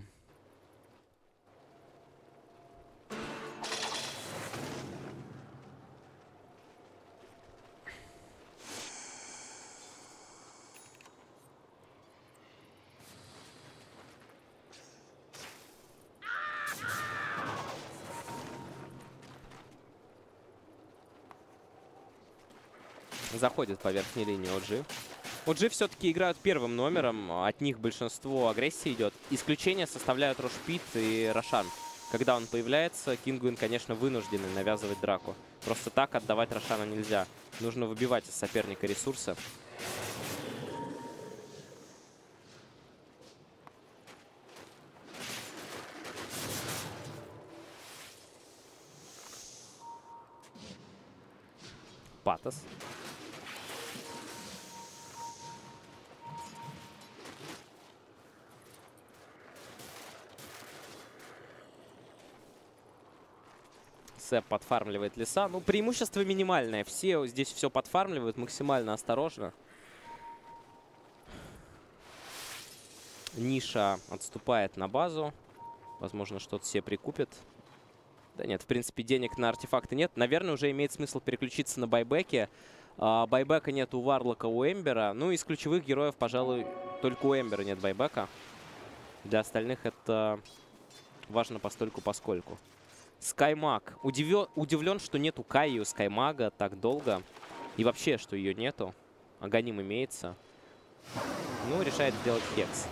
S1: Заходит по верхней линии о джи. о джи все-таки играют первым номером. От них большинство агрессии идет. Исключение составляют Рошпит и Рошан. Когда он появляется, Кингвин, конечно, вынуждены навязывать драку. Просто так отдавать Рошана нельзя. Нужно выбивать из соперника ресурсы. Патос. Сэп подфармливает леса. Ну, преимущество минимальное. Все здесь все подфармливают максимально осторожно. Ниша отступает на базу. Возможно, что-то себе прикупит. Да нет, в принципе, денег на артефакты нет. Наверное, уже имеет смысл переключиться на байбеки. А, байбека нет у Варлока, у Эмбера. Ну, из ключевых героев, пожалуй, только у Эмбера нет байбека. Для остальных это важно постольку-поскольку. Скаймаг. Удивлен, удивлен, что нету Кайи у Скаймага так долго. И вообще, что ее нету. Аганим имеется. Ну, решает сделать хекс.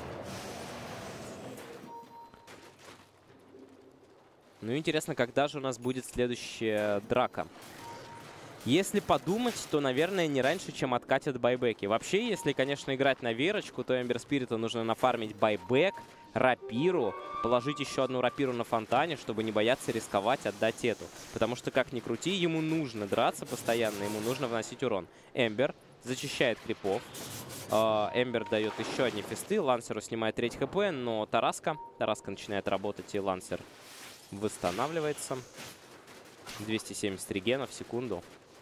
S1: Ну, интересно, когда же у нас будет следующая драка. Если подумать, то, наверное, не раньше, чем откатят байбеки. Вообще, если, конечно, играть на верочку, то Эмбер Спириту нужно нафармить байбек, рапиру, положить еще одну рапиру на фонтане, чтобы не бояться рисковать, отдать эту. Потому что, как ни крути, ему нужно драться постоянно, ему нужно вносить урон. Эмбер зачищает крипов. Эмбер дает еще одни фисты, Лансеру снимает треть хп, но Тараска, Тараска начинает работать, и Лансер восстанавливается. двести семьдесят регенов в секунду.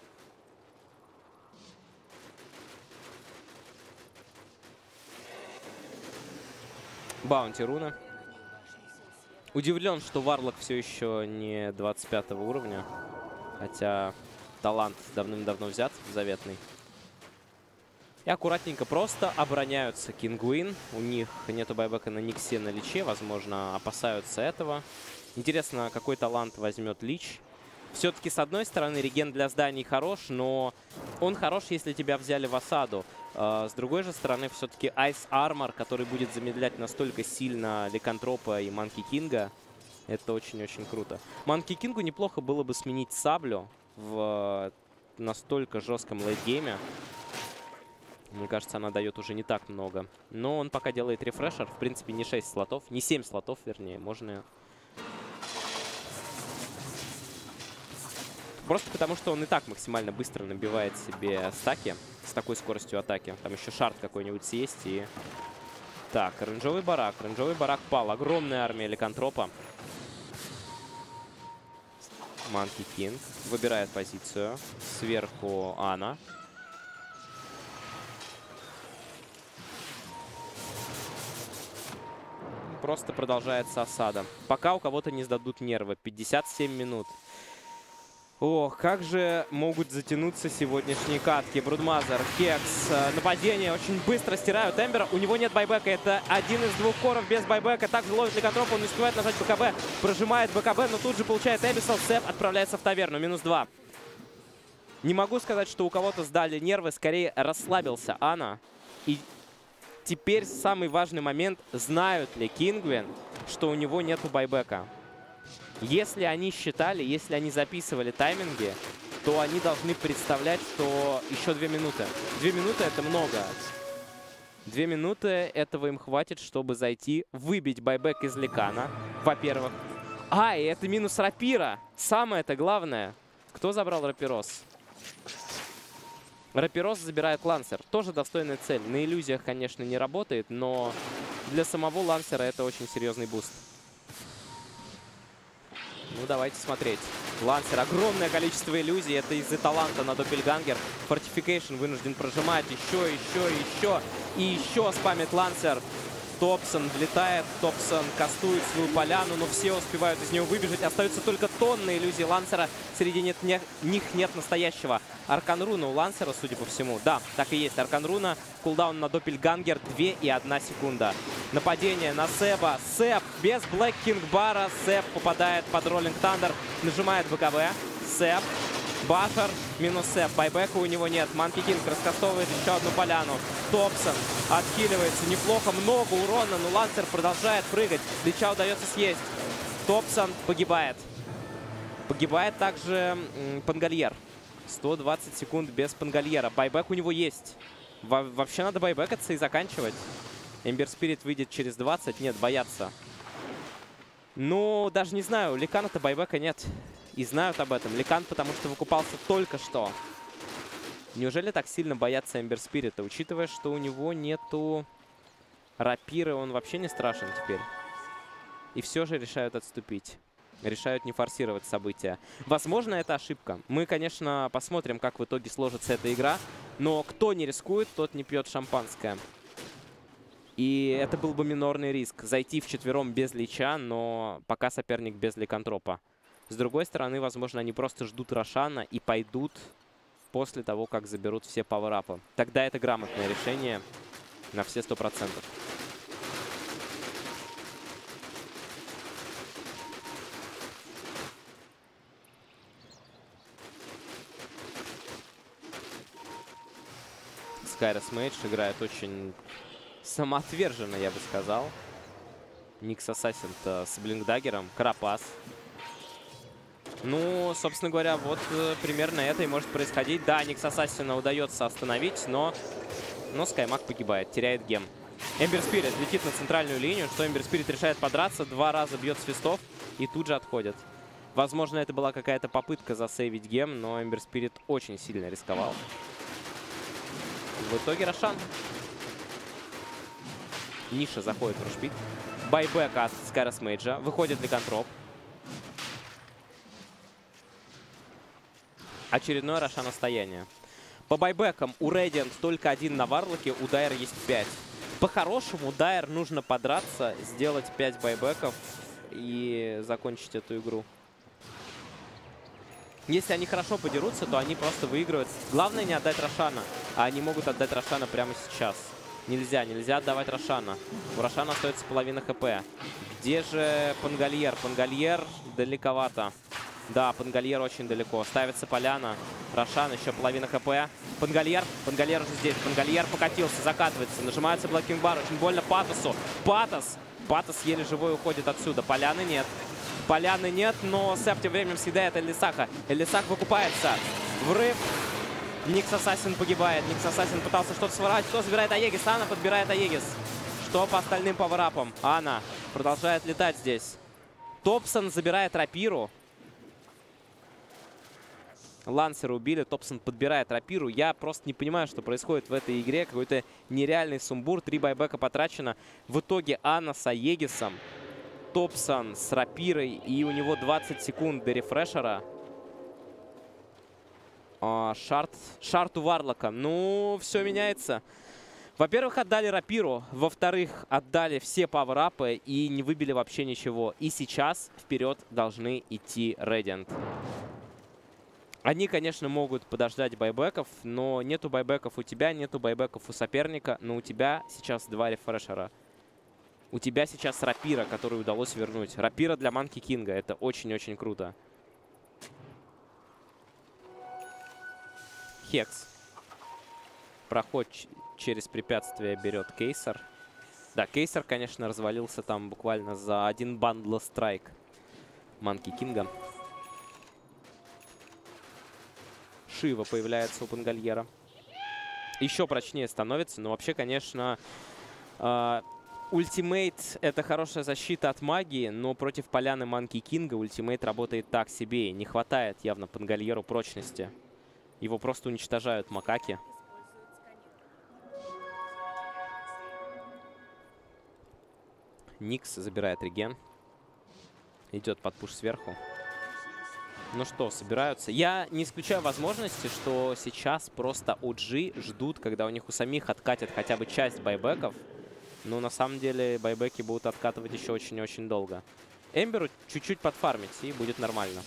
S1: Баунти руна. Удивлен, что Варлок все еще не двадцать пятого уровня. Хотя талант давным-давно взят, заветный. И аккуратненько просто обороняются Кингвин. У них нету байбека на Никсе, на Личе. Возможно, опасаются этого. Интересно, какой талант возьмет Лич. Все-таки, с одной стороны, реген для зданий хорош, но он хорош, если тебя взяли в осаду. Uh, с другой же стороны, все-таки Ice Armor, который будет замедлять настолько сильно Ликантропа и Манки Кинга, это очень-очень круто. Манки Кингу неплохо было бы сменить саблю в настолько жестком лейтгейме. Мне кажется, она дает уже не так много. Но он пока делает рефрешер. В принципе, не шесть слотов, не семь слотов, вернее. Можно... Просто потому, что он и так максимально быстро набивает себе стаки с такой скоростью атаки. Там еще шард какой-нибудь съесть и... Так, оранжевый барак. Оранжевый барак пал. Огромная армия Ликантропа. Манки Кинг выбирает позицию. Сверху Ана. Просто продолжается осада. Пока у кого-то не сдадут нервы. пятьдесят семь минут. Ох, как же могут затянуться сегодняшние катки. Брудмазер, Хекс, нападение очень быстро стирают Эмбера. У него нет байбека. Это один из двух коров без байбека. Также ловит Ликантроп. Он не успевает нажать БКБ. Прожимает БКБ, но тут же получает Эбисал. Сэп отправляется в таверну. Минус два. Не могу сказать, что у кого-то сдали нервы. Скорее расслабился Ана. И теперь самый важный момент. Знают ли Кингвин, что у него нету байбека? Если они считали, если они записывали тайминги, то они должны представлять, что еще две минуты. Две минуты — это много. Две минуты этого им хватит, чтобы зайти, выбить байбек из Ликана, во-первых. А, и это минус рапира. Самое-то главное. Кто забрал рапирос? Рапирос забирает Лансер. Тоже достойная цель. На иллюзиях, конечно, не работает, но для самого Лансера это очень серьезный буст. Ну, давайте смотреть. Лансер. Огромное количество иллюзий. Это из-за таланта на Доппельгангер. Фортификейшн вынужден прожимать. Еще, еще, еще. И еще спамит Лансер. Топсон влетает. Топсон кастует свою поляну, но все успевают из него выбежать. Остаются только тонны иллюзий Лансера. Среди нет, не, них нет настоящего. Аркан-руна у Лансера, судя по всему. Да, так и есть. Аркан-руна. Кулдаун на Доппельгангер. две и одна секунда. Нападение на Себа. Себ без Блэк Кинг Бара. Себ попадает под Роллинг Тандер. Нажимает БКБ. Себ. Баффер. Минус Себ. Байбека у него нет. Манки Кинг раскастовывает еще одну поляну. Топсон отхиливается. Неплохо. Много урона. Но Лансер продолжает прыгать. Лича удается съесть. Топсон погибает. Погибает также Пангальер. сто двадцать секунд без Пангальера. Байбек у него есть. Во вообще надо байбекаться и заканчивать. Эмбер Спирит выйдет через двадцать. Нет, боятся. Ну, даже не знаю. У Ликана-то байбека нет. И знают об этом. Ликан, потому что выкупался только что. Неужели так сильно боятся Эмбер Спирита? Учитывая, что у него нету рапиры, он вообще не страшен теперь. И все же решают отступить. Решают не форсировать события. Возможно, это ошибка. Мы, конечно, посмотрим, как в итоге сложится эта игра. Но кто не рискует, тот не пьет шампанское. И это был бы минорный риск. Зайти вчетвером без Лича, но пока соперник без Ликантропа. С другой стороны, возможно, они просто ждут Рошана и пойдут после того, как заберут все пауэрапы. Тогда это грамотное решение на все сто процентов. Скайрос Мейдж играет очень самоотверженно, я бы сказал. Никс Ассасин-то с Блинкдаггером. Карапас. Ну, собственно говоря, вот э, примерно это и может происходить. Да, Никс Ассасина удается остановить, но, но Скаймак погибает, теряет гем. Эмбер Спирит летит на центральную линию, что Эмбер Спирит решает подраться, два раза бьет свистов и тут же отходит. Возможно, это была какая-то попытка засейвить гем, но Эмбер Спирит очень сильно рисковал. В итоге Рошан. Ниша заходит в рушпик. Байбек от Скайрос Мейджа. Выходит Ликантроп. Очередное Рошана стояние. По байбекам у Radiant только один на Варлоке, у Дайр есть пять. По-хорошему, Дайр нужно подраться, сделать пять байбеков и закончить эту игру. Если они хорошо подерутся, то они просто выигрывают. Главное не отдать Рошана. А они могут отдать Рошана прямо сейчас. Нельзя, нельзя отдавать Рошана. У Рошана остается половина хп. Где же Пангальер? Пангальер далековато. Да, Пангальер очень далеко. Ставится поляна. Рошан, еще половина хп. Пангальер. Пангальер уже здесь. Пангальер покатился, закатывается. Нажимается Блэк Кинг Бар. Очень больно Патосу. Патос. Патос еле живой уходит отсюда. Поляны нет. Поляны нет, но Сэп тем временем съедает Элисаха. Элисах выкупается. Врыв. Никс Ассасин погибает. Никс Ассасин пытался что-то сворачивать. Кто забирает Аегис? Ана подбирает Аегис. Что по остальным пауэрапам? Ана продолжает летать здесь. Топсон забирает рапиру. Лансера убили, Топсон подбирает рапиру. Я просто не понимаю, что происходит в этой игре. Какой-то нереальный сумбур. Три байбека потрачено. В итоге Анна с Аегисом. Топсон с рапирой. И у него двадцать секунд до рефрешера. А, шарт. Шарт у Варлока. Ну, все меняется. Во-первых, отдали рапиру. Во-вторых, отдали все пауэрапы и не выбили вообще ничего. И сейчас вперед должны идти Radiant. Они, конечно, могут подождать байбеков, но нету байбеков у тебя, нету байбеков у соперника. Но у тебя сейчас два рефрешера. У тебя сейчас рапира, которую удалось вернуть. Рапира для Манки Кинга. Это очень-очень круто. Хекс. Проход через препятствие берет Кейсер. Да, Кейсер, конечно, развалился там буквально за один бандл страйк Манки Кинга. Шива появляется у Пангальера. Еще прочнее становится. Но вообще, конечно, э, Ультимейт — это хорошая защита от магии, но против поляны Манки Кинга ультимейт работает так себе. Не хватает явно Пангальеру прочности. Его просто уничтожают макаки. Никс забирает реген. Идет под пуш сверху. Ну что, собираются. Я не исключаю возможности, что сейчас просто о джи ждут, когда у них у самих откатят хотя бы часть байбеков. Но на самом деле байбеки будут откатывать еще очень-очень долго. Эмберу чуть-чуть подфармить, и будет нормально.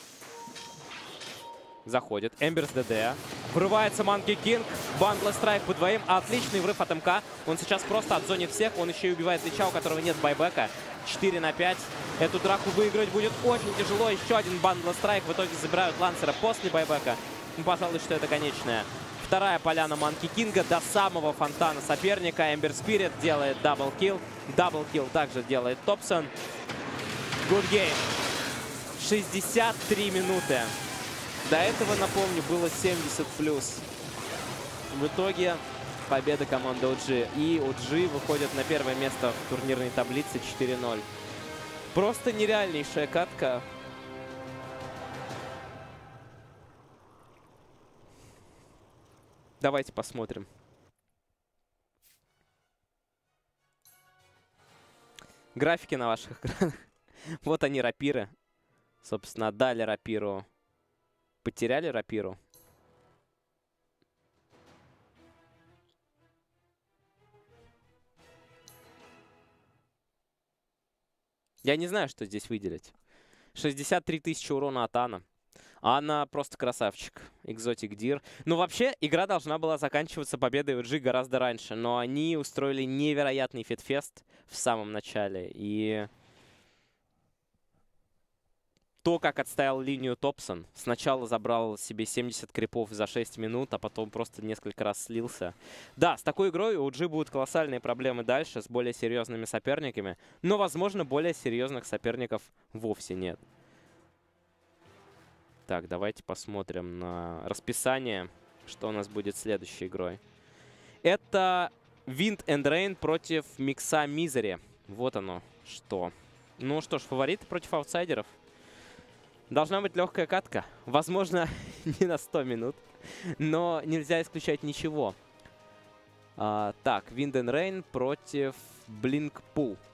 S1: Заходит. Эмбер с ДД. Врывается Манки Кинг. Бандлес страйк по двоим. Отличный врыв от МК. Он сейчас просто отзонит всех. Он еще и убивает Лича, у которого нет байбека. четыре на пять. Эту драку выиграть будет очень тяжело. Еще один Бандлес страйк. В итоге забирают Лансера после байбека. Ну, пожалуй, что это конечная. Вторая поляна Манки Кинга до самого фонтана соперника. Эмбер Спирит делает даблкил. Даблкил также делает Топсон. Good game. шестьдесят три минуты. До этого, напомню, было семьдесят плюс. В итоге победа команды о джи. И о джи выходят на первое место в турнирной таблице четыре ноль. Просто нереальнейшая катка. Давайте посмотрим. Графики на ваших экранах. Вот они, рапиры. Собственно, отдали рапиру. Потеряли рапиру. Я не знаю, что здесь выделить. шестьдесят три тысячи урона от Анна. Анна просто красавчик. Экзотик Дир. Ну, вообще, игра должна была заканчиваться победой о джи гораздо раньше. Но они устроили невероятный фитфест в самом начале. И то, как отстоял линию Топсон. Сначала забрал себе семьдесят крипов за шесть минут, а потом просто несколько раз слился. Да, с такой игрой у о джи будут колоссальные проблемы дальше, с более серьезными соперниками. Но, возможно, более серьезных соперников вовсе нет. Так, давайте посмотрим на расписание, что у нас будет следующей игрой. Это Wind and Rain против Микса Мизери. Вот оно что. Ну что ж, фавориты против аутсайдеров. Должна быть легкая катка. Возможно, не на сто минут. Но нельзя исключать ничего. А, так, Wind and Rain против Blinkpool.